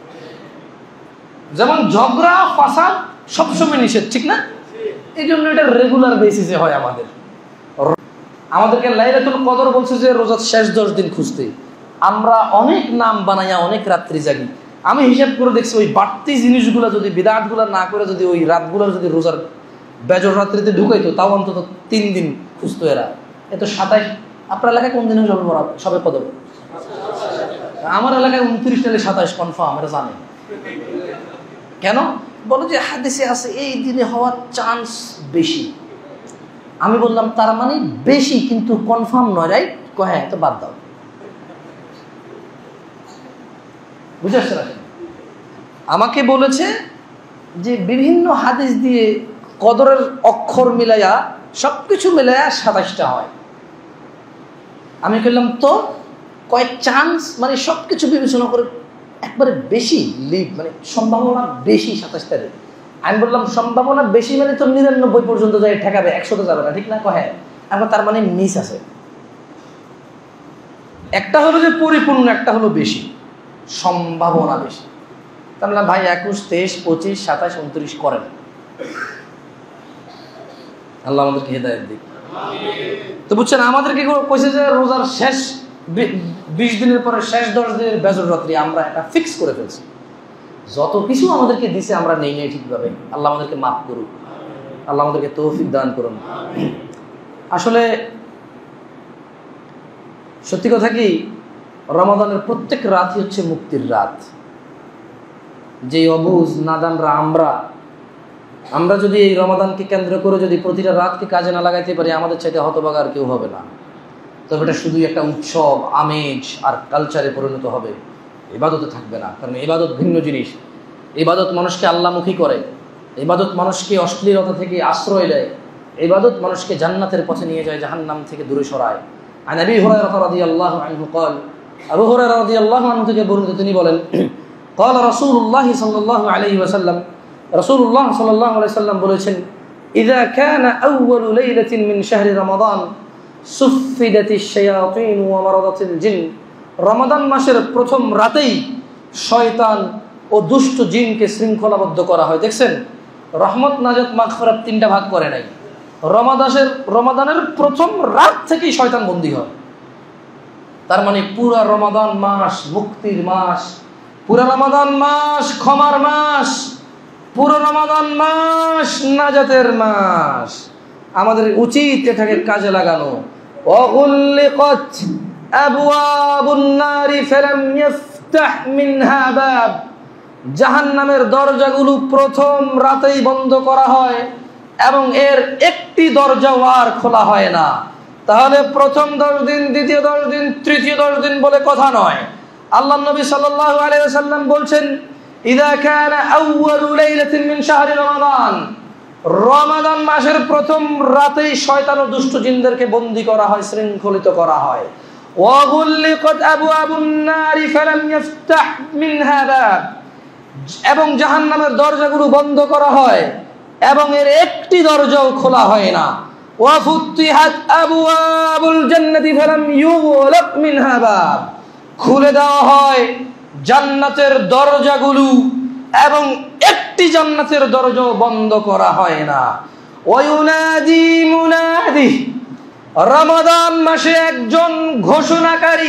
যেমন ঝগড়া ফাসাদ সবসময় নিষেধ, ঠিক না? এই জন্য এটা রেগুলার বেসিসে হয় আমাদের। আমাদেরকে লাইলাতুল কদর বলছে যে রোজার শেষ দশ দিন খুঁজতে, আমরা অনেক নাম বানাইয়া অনেক রাত্রি জাগি। আমি হিসাব করে দেখছি ওই বাড়তি জিনিসগুলো যদি বিদআতগুলো না করে যদি ওই রাতগুলো যদি রোজার বেজর রাত্রিতে ঢুকাইতো, তাও অন্তত তিন দিন খুঁজতো এরা। এত সাতাইশ, আপনার এলাকায় কোন দিনে সবে পড়া সবে কদর? আমার এলাকায় উনত্রিশ তারিখ সাতাইশ কনফার্ম, এটা জানে। কেন বলো যে হাদিসে আছে এই দিনে হওয়ার চান্স বেশি। আমি বললাম তার মানে বেশি কিন্তু কনফার্ম নয়, রাইট? হ্যাঁ, তো বাদ দাও, বুঝে আসছে না? আমাকে বলেছে যে বিভিন্ন হাদিস দিয়ে কদরের অক্ষর মিলাইয়া সব কিছু মিলাইয়া সাতাশটা হয়। আমি বললাম তো কয়েক চান্স মানে সব কিছু বিবেচনা করে একবারে বেশি লিড মানে সম্ভাবনা বেশি সাতাশটার। আমি বললাম সম্ভাবনা বেশি মানে তো নিরানব্বই পর্যন্ত যায় ঠেকাবে, একশোতে যাবে না, ঠিক না? কহে এখন তার মানে মিস আছে। একটা হলো যে পরিপূর্ণ, একটা হলো বেশি, সম্ভাবনা বেশি। তার মানে ভাই একুশ তেইশ পঁচিশ সাতাশ উনত্রিশ করেন, আল্লাহ আমাদেরকে হেদায়েত দিক। তো বুঝছেন, আমাদেরকে কইছে যে রোজার শেষ বিশ দিনের পরে শেষ দশ দিনের বেজর রাত্রি আমরা এটা ফিক্স করে ফেলছি। যত কিছু আমাদেরকে দিছে আমরা নেই নেই ঠিকভাবে। আল্লাহ আমাদেরকে মাফ করুন, আল্লাহ আমাদেরকে তৌফিক দান করুন। আসলে সত্যি কথা কি, রমাদানের প্রত্যেক রাতই হচ্ছে মুক্তির রাত। যে অবুজ নাদানরা আমরা আমরা যদি এই রমাদানকে কেন্দ্র করে যদি প্রতিটা রাতকে কাজে না লাগাইতে পারি, আমাদের চাইতে হতভাগা আর কেউ হবে না। তবে এটা শুধুই একটা উৎসব, আমেজ আর কালচারে পরিণত হবে, ইবাদতে থাকবে না। কারণ ইবাদত ভিন্ন জিনিস। ইবাদত মানুষকে আল্লাহমুখী করে, ইবাদত মানুষকে অশ্লীলতা থেকে আশ্রয় দেয়, ইবাদত মানুষকে জান্নাতের পথে নিয়ে যায়, জাহান্নাম থেকে দূরে সরায়। আন আবি হুরায়রা রাদিয়াল্লাহু আনহু قال, আবু হুরায়রা রাদিয়াল্লাহু আনহু থেকে বর্ণিত, তিনি বলেন قال রাসূলুল্লাহ সাল্লাল্লাহু আলাইহি ওয়াসাল্লাম, রাসূলুল্লাহ সাল্লাল্লাহু আলাইহি ওয়াসাল্লাম বলেছেন, ইযা কানা আউয়ালু লাইলাতিন মিন শাহরি রমাদান সুফিদাতিশ শায়াতিন ওয়া মারাদাতিল জিন। রমাদান মাসের প্রথম রাতেই শয়তান ও দুষ্ট জিনকে শৃঙ্খলাবদ্ধ করা হয়। দেখছেন, রহমত নাজাত মাগফিরাত তিনটা ভাগ করে নাই। রমাদানের রমাদানের প্রথম রাত থেকেই শয়তান বন্দী হয়। তার মানে পুরা রমাদান মাস মুক্তির মাস, পুরা রমাদান মাস ক্ষমার মাস, পুরো রমাদান মাস নাজাতের মাস। আমাদের উচিত এটাকে কাজে লাগানো। ওয়াগুল্লিকাত আবওয়াবুন নারি ফালাম ইফতাহ মিনহা বাব। জাহান্নামের দরজাগুলো প্রথম রাতেই বন্ধ করা হয় এবং এর একটি দরজাও আর খোলা হয় না। তাহলে প্রথম দশ দিন, দ্বিতীয় দশ দিন, তৃতীয় দশ দিন বলে কথা নয়। আল্লাহ নবী সাল্লাল্লাহু আলাইহি ওয়াসাল্লাম বলছেন, ইযা কানা আউয়ালু লাইলাতিন মিন শাহরি রমাদান, রমাদান মাসের প্রথম রাতেই শয়তান ও দুষ্ট জিনদেরকে বন্দী করা হয়, শৃঙ্খলিত করা হয়। ওয়াগুল্লিকাত আবওয়াবুন নারি ফালাম ইফতাহ মিনহা বাব, এবং জাহান্নামের দরজাগুলো বন্ধ করা হয় এবং এর একটি দরজাও খোলা হয় না। ওয়া ফুতিহাত আবওয়াবুল জান্নাতি ফালাম ইউগলাক মিনহা বাব, খুলে দেওয়া হয় জান্নাতের দরজাগুলো এবং একটি জান্নাতের দরজাও বন্ধ করা হয় না। ওয়া ইউনাদি মুনাদি, রমাদান মাসে একজন ঘোষণাকারী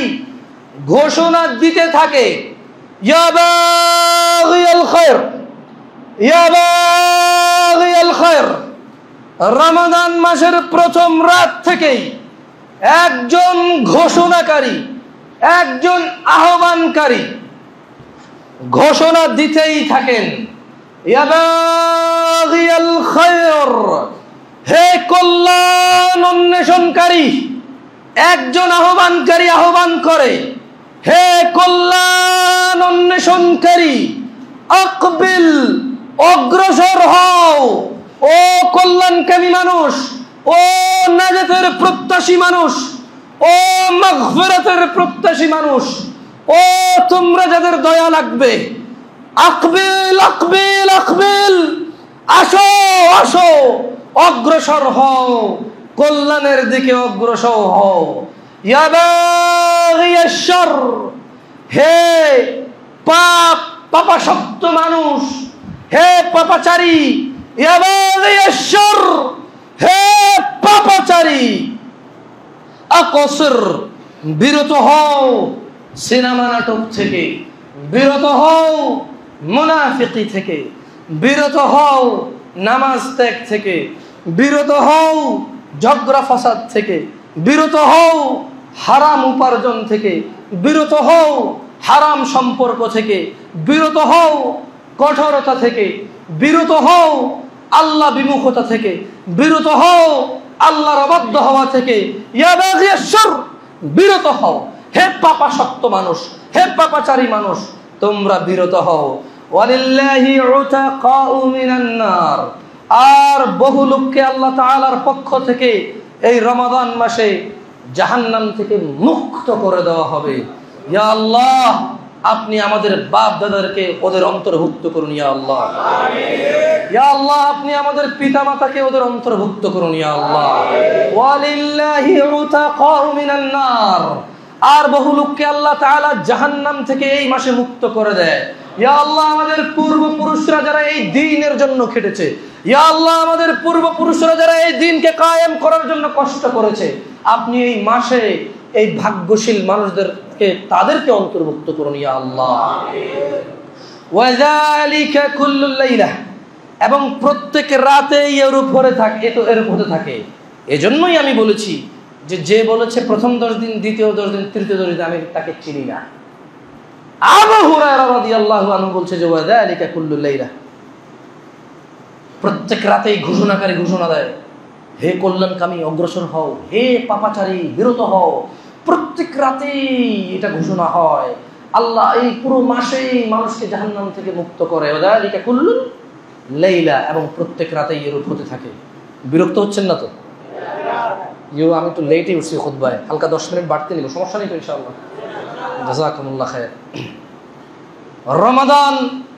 ঘোষণা দিতে থাকে, ইয়া বাগিয়াল খায়র, ইয়া বাগিয়াল খায়র। রমাদান মাসের প্রথম রাত থেকেই একজন ঘোষণাকারী, একজন আহ্বানকারী ঘোষণা দিতেই থাকেন, ইয়া বাগিয়াল খায়র, হে কল্যাণ অন্বেষণকারী। একজন আহ্বানকারী আহ্বান করে, হে কল্যাণ অন্বেষণকারী, আকবিল, অগ্রসর হও। ও কল্যাণকামী মানুষ, ও নাজাতের প্রত্যাশী মানুষ, ও মাগফিরাতের প্রত্যাশী মানুষ, ও তোমরা যাদের দয়া লাগবে, আকবিল আকবিল আকবিল, আসো আসো, অগ্রসর হও, কল্যাণের দিকে অগ্রসর হও। ইয়া বাগিয়াশ শার, হে পাপ পাপাসক্ত মানুষ, হে পাপাচারী, ইয়া বাগিয়াশ শার, হে পাপাচারী, আকসির, বিরত হও সিনেমা নাটক থেকে, বিরত হও মুনাফিকি থেকে, বিরত হও নামাজ ত্যাগ থেকে, বিরত হও ঝগড়া ফাসাদ থেকে, বিরত হও হারাম উপার্জন থেকে, বিরত হও হারাম সম্পর্ক থেকে, বিরত হও কঠোরতা থেকে, বিরত হও আল্লাহ বিমুখতা থেকে, বিরত হও আল্লাহর অবাধ্য হওয়া থেকে। ইয়া বাগিয়াশ শার, বিরত হও। হে পাপাসক্ত মানুষ, হে পাপাচারী মানুষ, তোমরা বিরত হও। ওয়ালিল্লাহি উতাকাউ মিনান নার, আর বহু লোককে আল্লাহ তাআলার পক্ষ থেকে এই রমাদান মাসে জাহান্নাম থেকে মুক্ত করে দেওয়া হবে। ইয়া আল্লাহ, আপনি আমাদের বাপ দাদাদেরকে ওদের অন্তর্ভুক্ত করুন ইয়া আল্লাহ। ইয়া আল্লাহ, আপনি আমাদের পিতা মাতাকে ওদের অন্তর্ভুক্ত করুন ইয়া আল্লাহ। ওয়ালিল্লাহি উতাকাউ মিনান নার, আর বহু লোককে আল্লাহ তাআলা জাহান্নাম থেকে এই মাসে মুক্ত করে দেয়। ইয়া আল্লাহ, আমাদের পূর্বপুরুষরা যারা এই দ্বীনের জন্য খেটেছে, ইয়া আল্লাহ, আমাদের পূর্বপুরুষরা যারা এই দ্বীনকে কায়েম করার জন্য কষ্ট করেছে, আপনি এই মাসে এই ভাগ্যশীল মানুষদেরকে তাদেরকে অন্তর্ভুক্ত করুন ইয়া আল্লাহ। ওয়াযালিকা কুল্লু লাইলা, এবং প্রত্যেক রাতে এর উপরে থাকে, এত এর উপরে থাকে। এজন্যই আমি বলেছি যে যে বলেছে প্রথম দশ দিন, দ্বিতীয় দশ দিন, তৃতীয় দশ দিন, আমি তাকে চিনি না। আবু হুরায়রা রাদিয়াল্লাহু আনহু বলছে যে ওয়াযালিকা কুল্লু লাইলা, প্রত্যেক রাতেই ঘোষণাকারী ঘোষণা দেয়, হে কল্যাণকামী অগ্রসর হও, হে পাপাচারী বিরত হও। প্রত্যেক রাতেই এটা ঘোষণা হয়। আল্লাহ এই পুরো মাসেই মানুষকে জাহান্নাম থেকে মুক্ত করে। ওয়াযালিকা কুল্লু লাইলা, এবং প্রত্যেক রাতেই এর হতে থাকে। বিরক্ত হচ্ছেন না তো? ইউ আমি একটু লেটে উঠছি খুতবায়, হালকা দশ মিনিট বাড়তে নিব, সমস্যা নেই তো ইনশাআল্লাহ। জাযাকুমুল্লাহ খায়র। রমাদান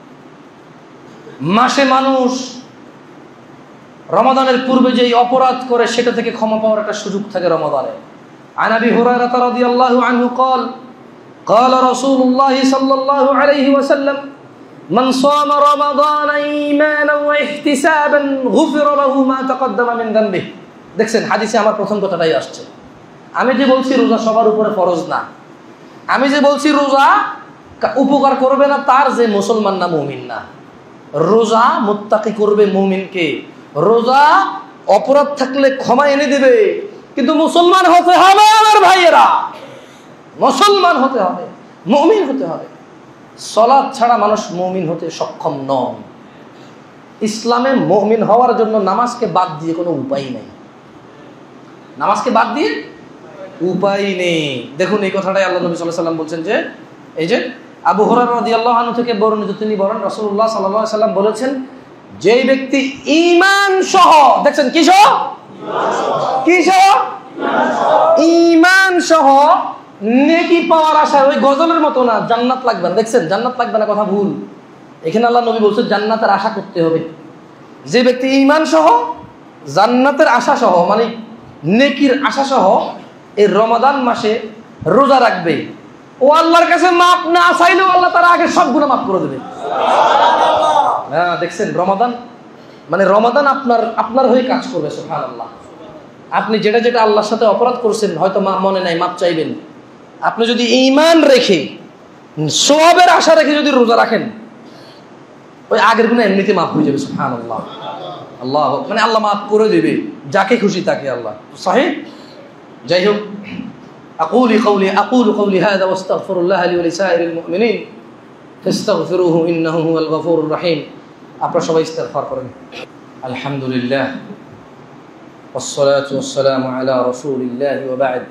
মাসে মানুষ রমাদানের পূর্বে যেই অপরাধ করে সেটা থেকে ক্ষমা পাওয়ার একটা সুযোগ থাকে রমাদানে। আন আবি হুরায়রা রাদিয়াল্লাহু আনহু قال قال رسول الله صلى الله عليه وسلم من صام رمضان ايمانا واحتسابا غفر له ما تقدم من ذنبه। দেখছেন, হাদিসে আমার প্রথম কথাটাই আসছে। আমি যে বলছি রোজা সবার উপরে ফরজ না, আমি যে বলছি রোজা উপকার করবে না তার যে মুসলমান না মুমিন না। রোজা মুত্তাকি করবে মুমিনকে, রোজা অপরাধ থাকলে ক্ষমা এনে দেবে, কিন্তু মুসলমান হতে হবে আমার ভাইয়েরা, মুসলমান হতে হবে, মুমিন হতে হবে। সালাত ছাড়া মানুষ মুমিন হতে সক্ষম নন। ইসলামে মুমিন হওয়ার জন্য নামাজকে বাদ দিয়ে কোনো উপায় নেই, নামাজকে বাদ দিয়ে উপায় নেই। দেখুন এই কথাটাই আল্লাহ নবী সাল্লাল্লাহু আলাইহি ওয়াসাল্লাম বলছেন যে এই যে আবু হুরায়রা রাদিয়াল্লাহু আনহু থেকে বর্ণিত, তিনি বলেন রাসূলুল্লাহ সাল্লাল্লাহু আলাইহি ওয়াসাল্লাম বলেছেন, যেই ব্যক্তি ঈমান সহ, দেখছেন কি সহ, কি সহ, ঈমান সহ নেকি পাওয়ার আশায়, ওই গজলের মতো না জান্নাত লাগবে না, দেখছেন জান্নাত লাগবে না কথা ভুল। এখানে আল্লাহ নবী বলছেন জান্নাতের আশা করতে হবে। যে ব্যক্তি ঈমান সহ জান্নাতের আশা সহ, মানে নেকির আশা সহ এই রমাদান মাসে রোজা রাখবে, ও আল্লাহর কাছে মাপ না চাইলেও আল্লাহ তার আগে সব গুনাহ মাফ করে দেবে। হ্যাঁ, দেখছেন রমাদান মানে রমাদান আপনার আপনার হয়ে কাজ করবে। সুবহানাল্লাহ। আপনি যেটা যেটা আল্লাহর সাথে অপরাধ করছেন হয়তো মনে নাই, মাপ চাইবেন। আপনি যদি ঈমান রেখে সওয়াবের আশা রেখে যদি রোজা রাখেন, ওই আগের গুনাহ এমনিতে মাফ হয়ে যাবে। সুবহানাল্লাহ। আল্লাহ মানে আল্লাহ মাফ করে দেবে যাকে খুশি তাকে আল্লাহ। সহিহ। যাই হোক, أقول قولي أقول قولي هذا واستغفر الله لي ولسائر المؤمنين فاستغفروه إنه هو الغفور الرحيم। আপনারা সবাই ইস্তিগফার করেন। আলহামদুলিল্লাহ والصلاة والسلام على رسول الله وبعد।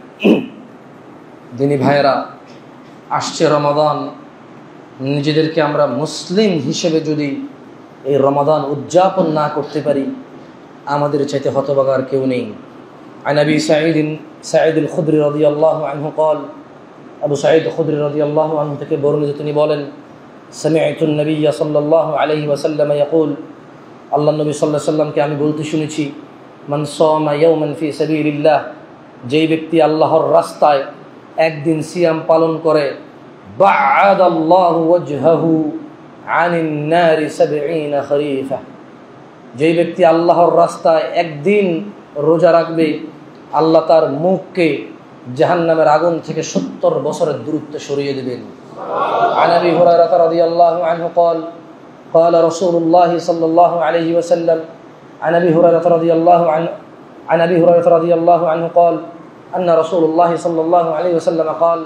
দিনী ভাইরা, আসছে রমাদান, নিজেদেরকে আমরা মুসলিম হিসেবে যদি এই রমাদান উদযাপন না করতে পারি, আমাদের চাইতে হতভাগার কেউ নেই। عن أبي سعيد سعيد الخدري رضي الله عنه قال أبو سعيد الخدري رضي الله عنه থেকে বর্ণিত, তিনি বলেন, سمعت النبي صلى الله عليه وسلم يقول, আল্লাহ নবী সাল্লাল্লাহু আলাইহি ওয়াসাল্লামকে আমি বলতে শুনেছি, মান সামা ইয়াওমান ফি সাবিলিল্লাহ, যেই ব্যক্তি আল্লাহর রাস্তায় একদিন সিয়াম পালন করে, বা'আদাল্লাহু ওয়াজহাহু আনিন নারি সাবঈনা খরিফা, যেই ব্যক্তি আল্লাহর রাস্তায় একদিন রোজা রাখবে, আল্লাহ তার মুখকে জাহান্নামের আগুন থেকে সত্তর বছরের দূরত্বে সরিয়ে দেবেন। عن أبي هريرة رضي الله عنه قال قال رسول الله صلى الله عليه وسلم عن أبي هريرة رضي الله عنه عن أبي هريرة رضي الله عنه قال أن رسول الله صلى الله عليه وسلم قال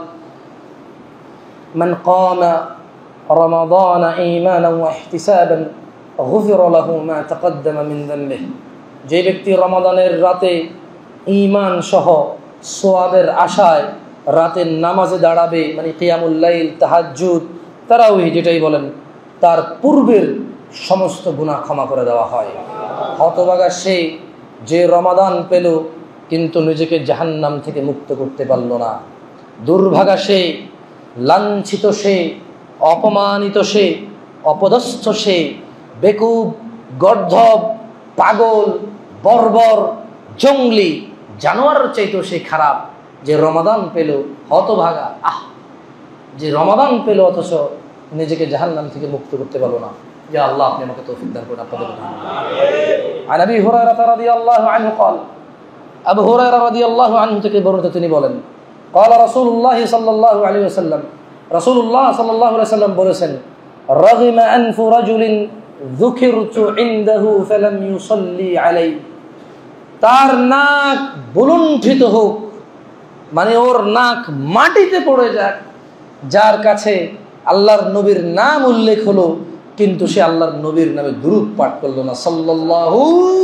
من قام رمضان إيمانا واحتسابا غفر له ما تقدم من ذنبه, যে ব্যক্তি রমাদানের রাতে ঈমান সহ সওয়াবের আশায় রাতের নামাজে দাঁড়াবে, মানে কিয়ামুল লাইল, তাহাজ্জুদ, তারাউহি যেটাই বলেন, তার পূর্বের সমস্ত গুনাহ ক্ষমা করে দেওয়া হয়। হতভাগা সে যে রমাদান পেল কিন্তু নিজেকে জাহান্নাম থেকে মুক্ত করতে পারল না। দুর্ভাগা সে, লাঞ্ছিত সে, অপমানিত সে, অপদস্থ সে, বেকুব, গর্ধব, পাগল, বর্বর, জঙ্গলি, জানোয়ার চাইতো সে খারাপ, যে রমাদান পেল। হতভাগা, আহ যে রমাদান পেল অথচ নিজেকে জাহান্নাম থেকে মুক্ত করতে পারলো না। ইয়া আল্লাহ, আপনি আমাকে তৌফিক দান করুন। আপনাদের আন আবি হুরায়রা রাদিয়াল্লাহু আনহু قال আবু হুরায়রা রাদিয়াল্লাহু আনহু থেকে বর্ণিত, তিনি বলেন قال রাসূলুল্লাহ সাল্লাল্লাহু আলাইহি ওয়াসাল্লাম, রাসূলুল্লাহ সাল্লাল্লাহু আলাইহি ওয়াসাল্লাম বলেছেন, রাগিমা আনফু রাজুলিন যুকিরতু ইনদাহু ফালাম ইউসাল্লি আলাইহি, তার নাক বুলুণ্ঠিত হোক, মানে ওর নাক মাটিতে পড়ে যাক, যার কাছে আল্লাহর নবীর নাম উল্লেখ হলো কিন্তু সে আল্লাহর নবীর নামে দুরূদ পাঠ করলো না, সাল্লাল্লাহু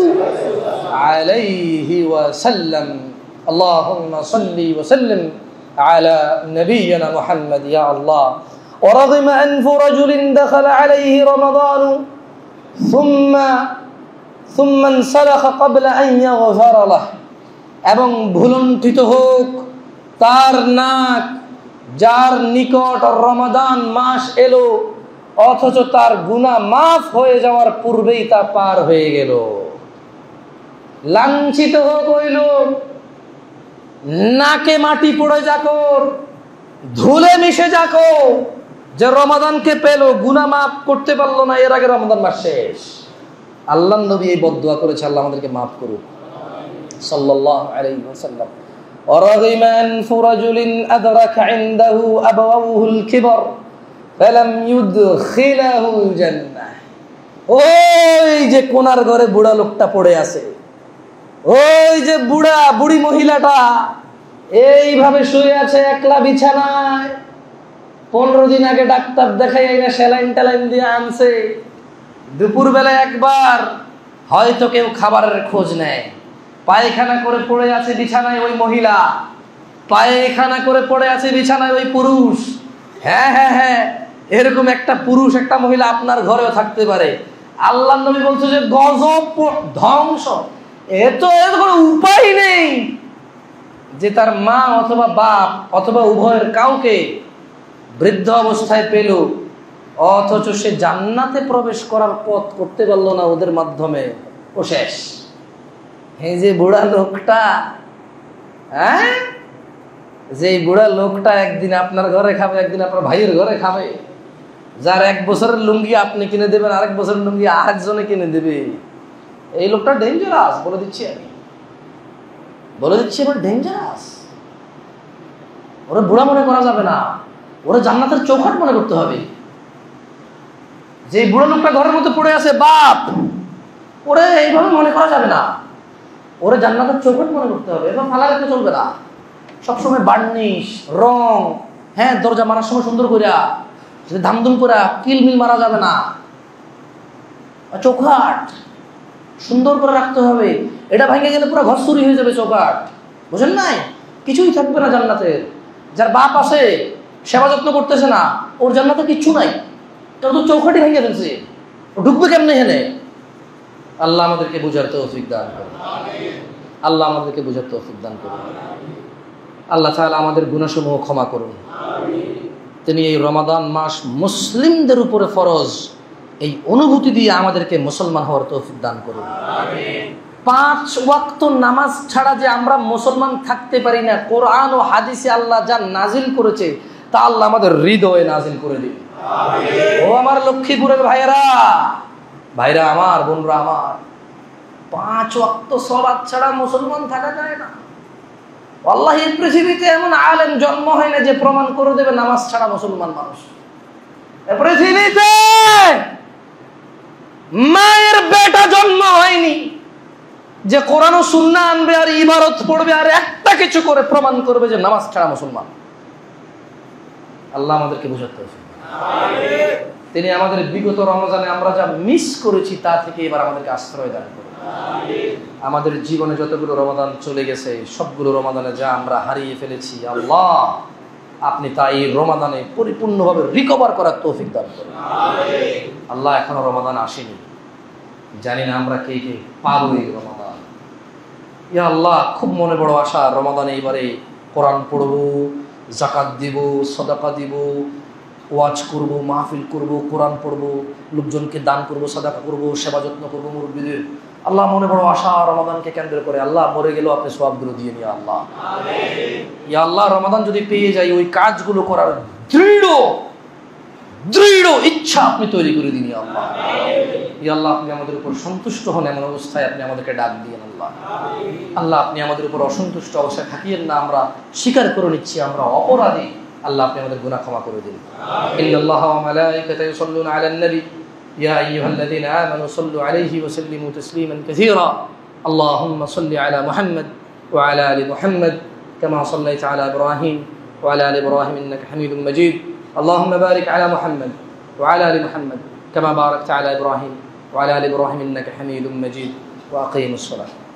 আলাইহি ওয়াসাল্লাম। আল্লাহুম্মা সাল্লি ওয়া সাল্লিম আলা নবিয়িনা মুহাম্মদ। ইয়া আল্লাহ, ওয়ারাগিমা আনফু রাজুলিন দাখালা আলাইহি রমাদান সুম্মা সুম্মা ইনসালাখা ক্বাবলা আন ইয়াগফারা লাহু, এবং ভুলুণ্ঠিত হোক তার নাক যার নিকট রমাদান মাস এলো অথচ তার গুনাহ মাফ হয়ে যাওয়ার পূর্বেই তা পার হয়ে গেল। লাঞ্ছিত হোক ওই লোক, নাকে মাটি পড়ে যাকো, ধুলে মিশে যাকো, যে রমাদানকে পেল গুনাহ মাফ করতে পারলো না, এর আগে রমাদান মাস শেষ। আল্লাহর নবী এই বদদুয়া করেছে, আল্লাহ আমাদেরকে মাফ করুক, সাল্লাল্লাহু আলাইহি ওয়াসাল্লাম। ورغم أنف رجل أدرك عنده أبواه الكبر فلم يدخله الجنة, ওই যে কোনার ঘরে বুড়া লোকটা পড়ে আছে, ওই যে বুড়া বুড়ি মহিলাটা এইভাবে শুয়ে আছে একলা বিছানায়, পনেরো দিন আগে ডাক্তার দেখাই স্যালাইন ট্যালাইন দিয়ে আনছে, দুপুর বেলা একবার হয়তো কেউ খাবারের খোঁজ নেয়, পায়খানা করে পড়ে আছে বিছানায় ওই মহিলা, পায়খানা করে পড়ে আছে বিছানায় ওই পুরুষ। হ্যাঁ হ্যাঁ হ্যাঁ এরকম একটা পুরুষ একটা মহিলা আপনার ঘরেও থাকতে পারে। আল্লাহর নবী বলছে যে গজব ধ্বংস, এত এর কোনো উপায় নেই যে তার মা অথবা বাপ অথবা উভয়ের কাউকে বৃদ্ধ অবস্থায় পেল অথচ সে জান্নাতে প্রবেশ করার পথ করতে পারলো না ওদের মাধ্যমে, ও শেষ। এই যে বুড়া লোকটা, হ্যাঁ যে বুড়া লোকটা একদিন আপনার ঘরে খাবে, একদিন আপনার ভাইয়ের ঘরে খাবে, যার এক বছরের লুঙ্গি আপনি কিনে দেবেন, আরেক বছরের লুঙ্গি আরেকজনে কিনে দেবে, এই লোকটা ডেঞ্জারাস, বলে দিচ্ছি আমি, বলে দিচ্ছি এবার ডেঞ্জারাস। ওরা বুড়া মনে করা যাবে না, ওরা জান্নাতের চৌখাট মনে করতে হবে। যে বুড়া লোকটা ঘরের মধ্যে পড়ে আছে বাপ, ওরে এইভাবে মনে করা যাবে না, ওরে জান্নাতের চৌখাট মনে করতে হবে। এবার ফালা রেখে চলবে না, সবসময় বার্নিশ রং, হ্যাঁ দরজা মারার সময় সুন্দর করিয়া ধামধুম করে কিলমিল মারা যাবে না, চৌখাট সুন্দর করে রাখতে হবে। এটা ভেঙে গেলে পুরো ঘর চুরি হয়ে যাবে, চৌখাট বুঝেন নাই, কিছুই থাকবে না জান্নাতের। যার বাপ আছে সেবা যত্ন করতেছে না, ওর জান্নাতে কিচ্ছু নাই, তার তো চৌখাটি ভেঙে ফেলছে, ও ঢুকবে কেমনে হেনে? আল্লাহ আমাদেরকে বুঝার তৌফিক দান করুন, আল্লাহ আমাদেরকে বুঝার তৌফিক দান করুন। আল্লাহ তাআলা আমাদের গুনাহসমূহ ক্ষমা করুন। তিনি এই রমাদান মাস মুসলিমদের উপরে ফরজ, এই অনুভূতি দিয়ে আমাদেরকে মুসলমান হওয়ার তৌফিক দান করুন। পাঁচ ওয়াক্ত নামাজ ছাড়া যে আমরা মুসলমান থাকতে পারি না, কোরআন ও হাদিসে আল্লাহ যা নাজিল করেছে তা আল্লাহ আমাদের হৃদয়ে নাজিল করে দিন। ও আমার লক্ষ্মীপুরের ভাইয়েরা, ভাইরা আমার, বোনরা আমার, পাঁচ ওয়াক্ত সালাত ছাড়া মুসলমান থাকা যায় না। আল্লাহ এই পৃথিবীতে এমন আলেম জন্ম হয় না যে প্রমাণ করে দেবে নামাজ ছাড়া মুসলমান মানুষ। পৃথিবীতে মায়ের বেটা জন্ম হয়নি যে কোরআন ও সুন্নাহ আনবে আর ইবারত পড়বে আর একটা কিছু করে প্রমাণ করবে যে নামাজ ছাড়া মুসলমান। আল্লাহ আমাদেরকে বুঝাতে হবে। তিনি আমাদের বিগত রমজানে আমরা যা মিস করেছি তা থেকে এবার আমাদেরকে আশ্রয় দান করুন। আমাদের জীবনে যতগুলো রমাদান চলে গেছে সবগুলো রমাদানে যা আমরা হারিয়ে ফেলেছি, আল্লাহ আপনি তাই রমাদানে পরিপূর্ণভাবে রিকভার করার তৌফিক দান করুন। আল্লাহ এখনো রমাদান আসেনি, জানি না আমরা কে কে পাবো এই রমাদান। ইয়া আল্লাহ, খুব মনে বড় আশা রমাদানে এবারে কোরআন পড়বো, জাকাত দিব, সাদাকা দিব, ওয়াজ করব, মাহফিল করব, কোরআন পড়ব, লোকজনকে দান করব, সাদাকা করব, সেবা যত্ন করব মুরব্বীদের। আল্লাহ মনে বড় আশা রমাদানকে কেন্দ্র করে। আল্লাহ মরে গেলেও আপনি সওয়াবগুলো দিয়ে নিয়ে আল্লাহ। ইয়া আল্লাহ, রমাদান যদি পেয়ে যাই ওই কাজগুলো করার দৃঢ় দৃঢ় ইচ্ছা আপনি তৈরি করে দিন আল্লাহ। ইয়া আল্লাহ, আপনি আমাদের উপর সন্তুষ্ট হন এমন অবস্থায় আপনি আমাদেরকে ডাক দিয়েন আল্লাহ। আল্লাহ, আপনি আমাদের উপর অসন্তুষ্ট অবস্থায় থাকিয়েন না, আমরা স্বীকার করে নিচ্ছি আমরা অপরাধী। আল্লাহ, আপনি আমাদের গুনাহ ক্ষমা করে দিন। ইন্নাল্লাহা ওয়া মালাইকাতাহু ইউসাল্লুনা আলান নবী ইয়া আইয়ুহাল্লাযীনা আমানু সাল্লু আলাইহি ওয়া সাল্লিমু তাসলিমান কাসীরা। আল্লাহুম্মা সাল্লি আলা মুহাম্মাদ ওয়া আলা আলি মুহাম্মাদ কামা সাল্লাইতা আলা ইব্রাহিম ওয়া আলা আলি ইব্রাহিম ইন্নাকা হামিদুম মাজিদ। اللهم بارك على محمد وعلى ال محمد كما باركت على ابراهيم وعلى ال ابراهيم انك حميد مجيد واقيم الصلاه.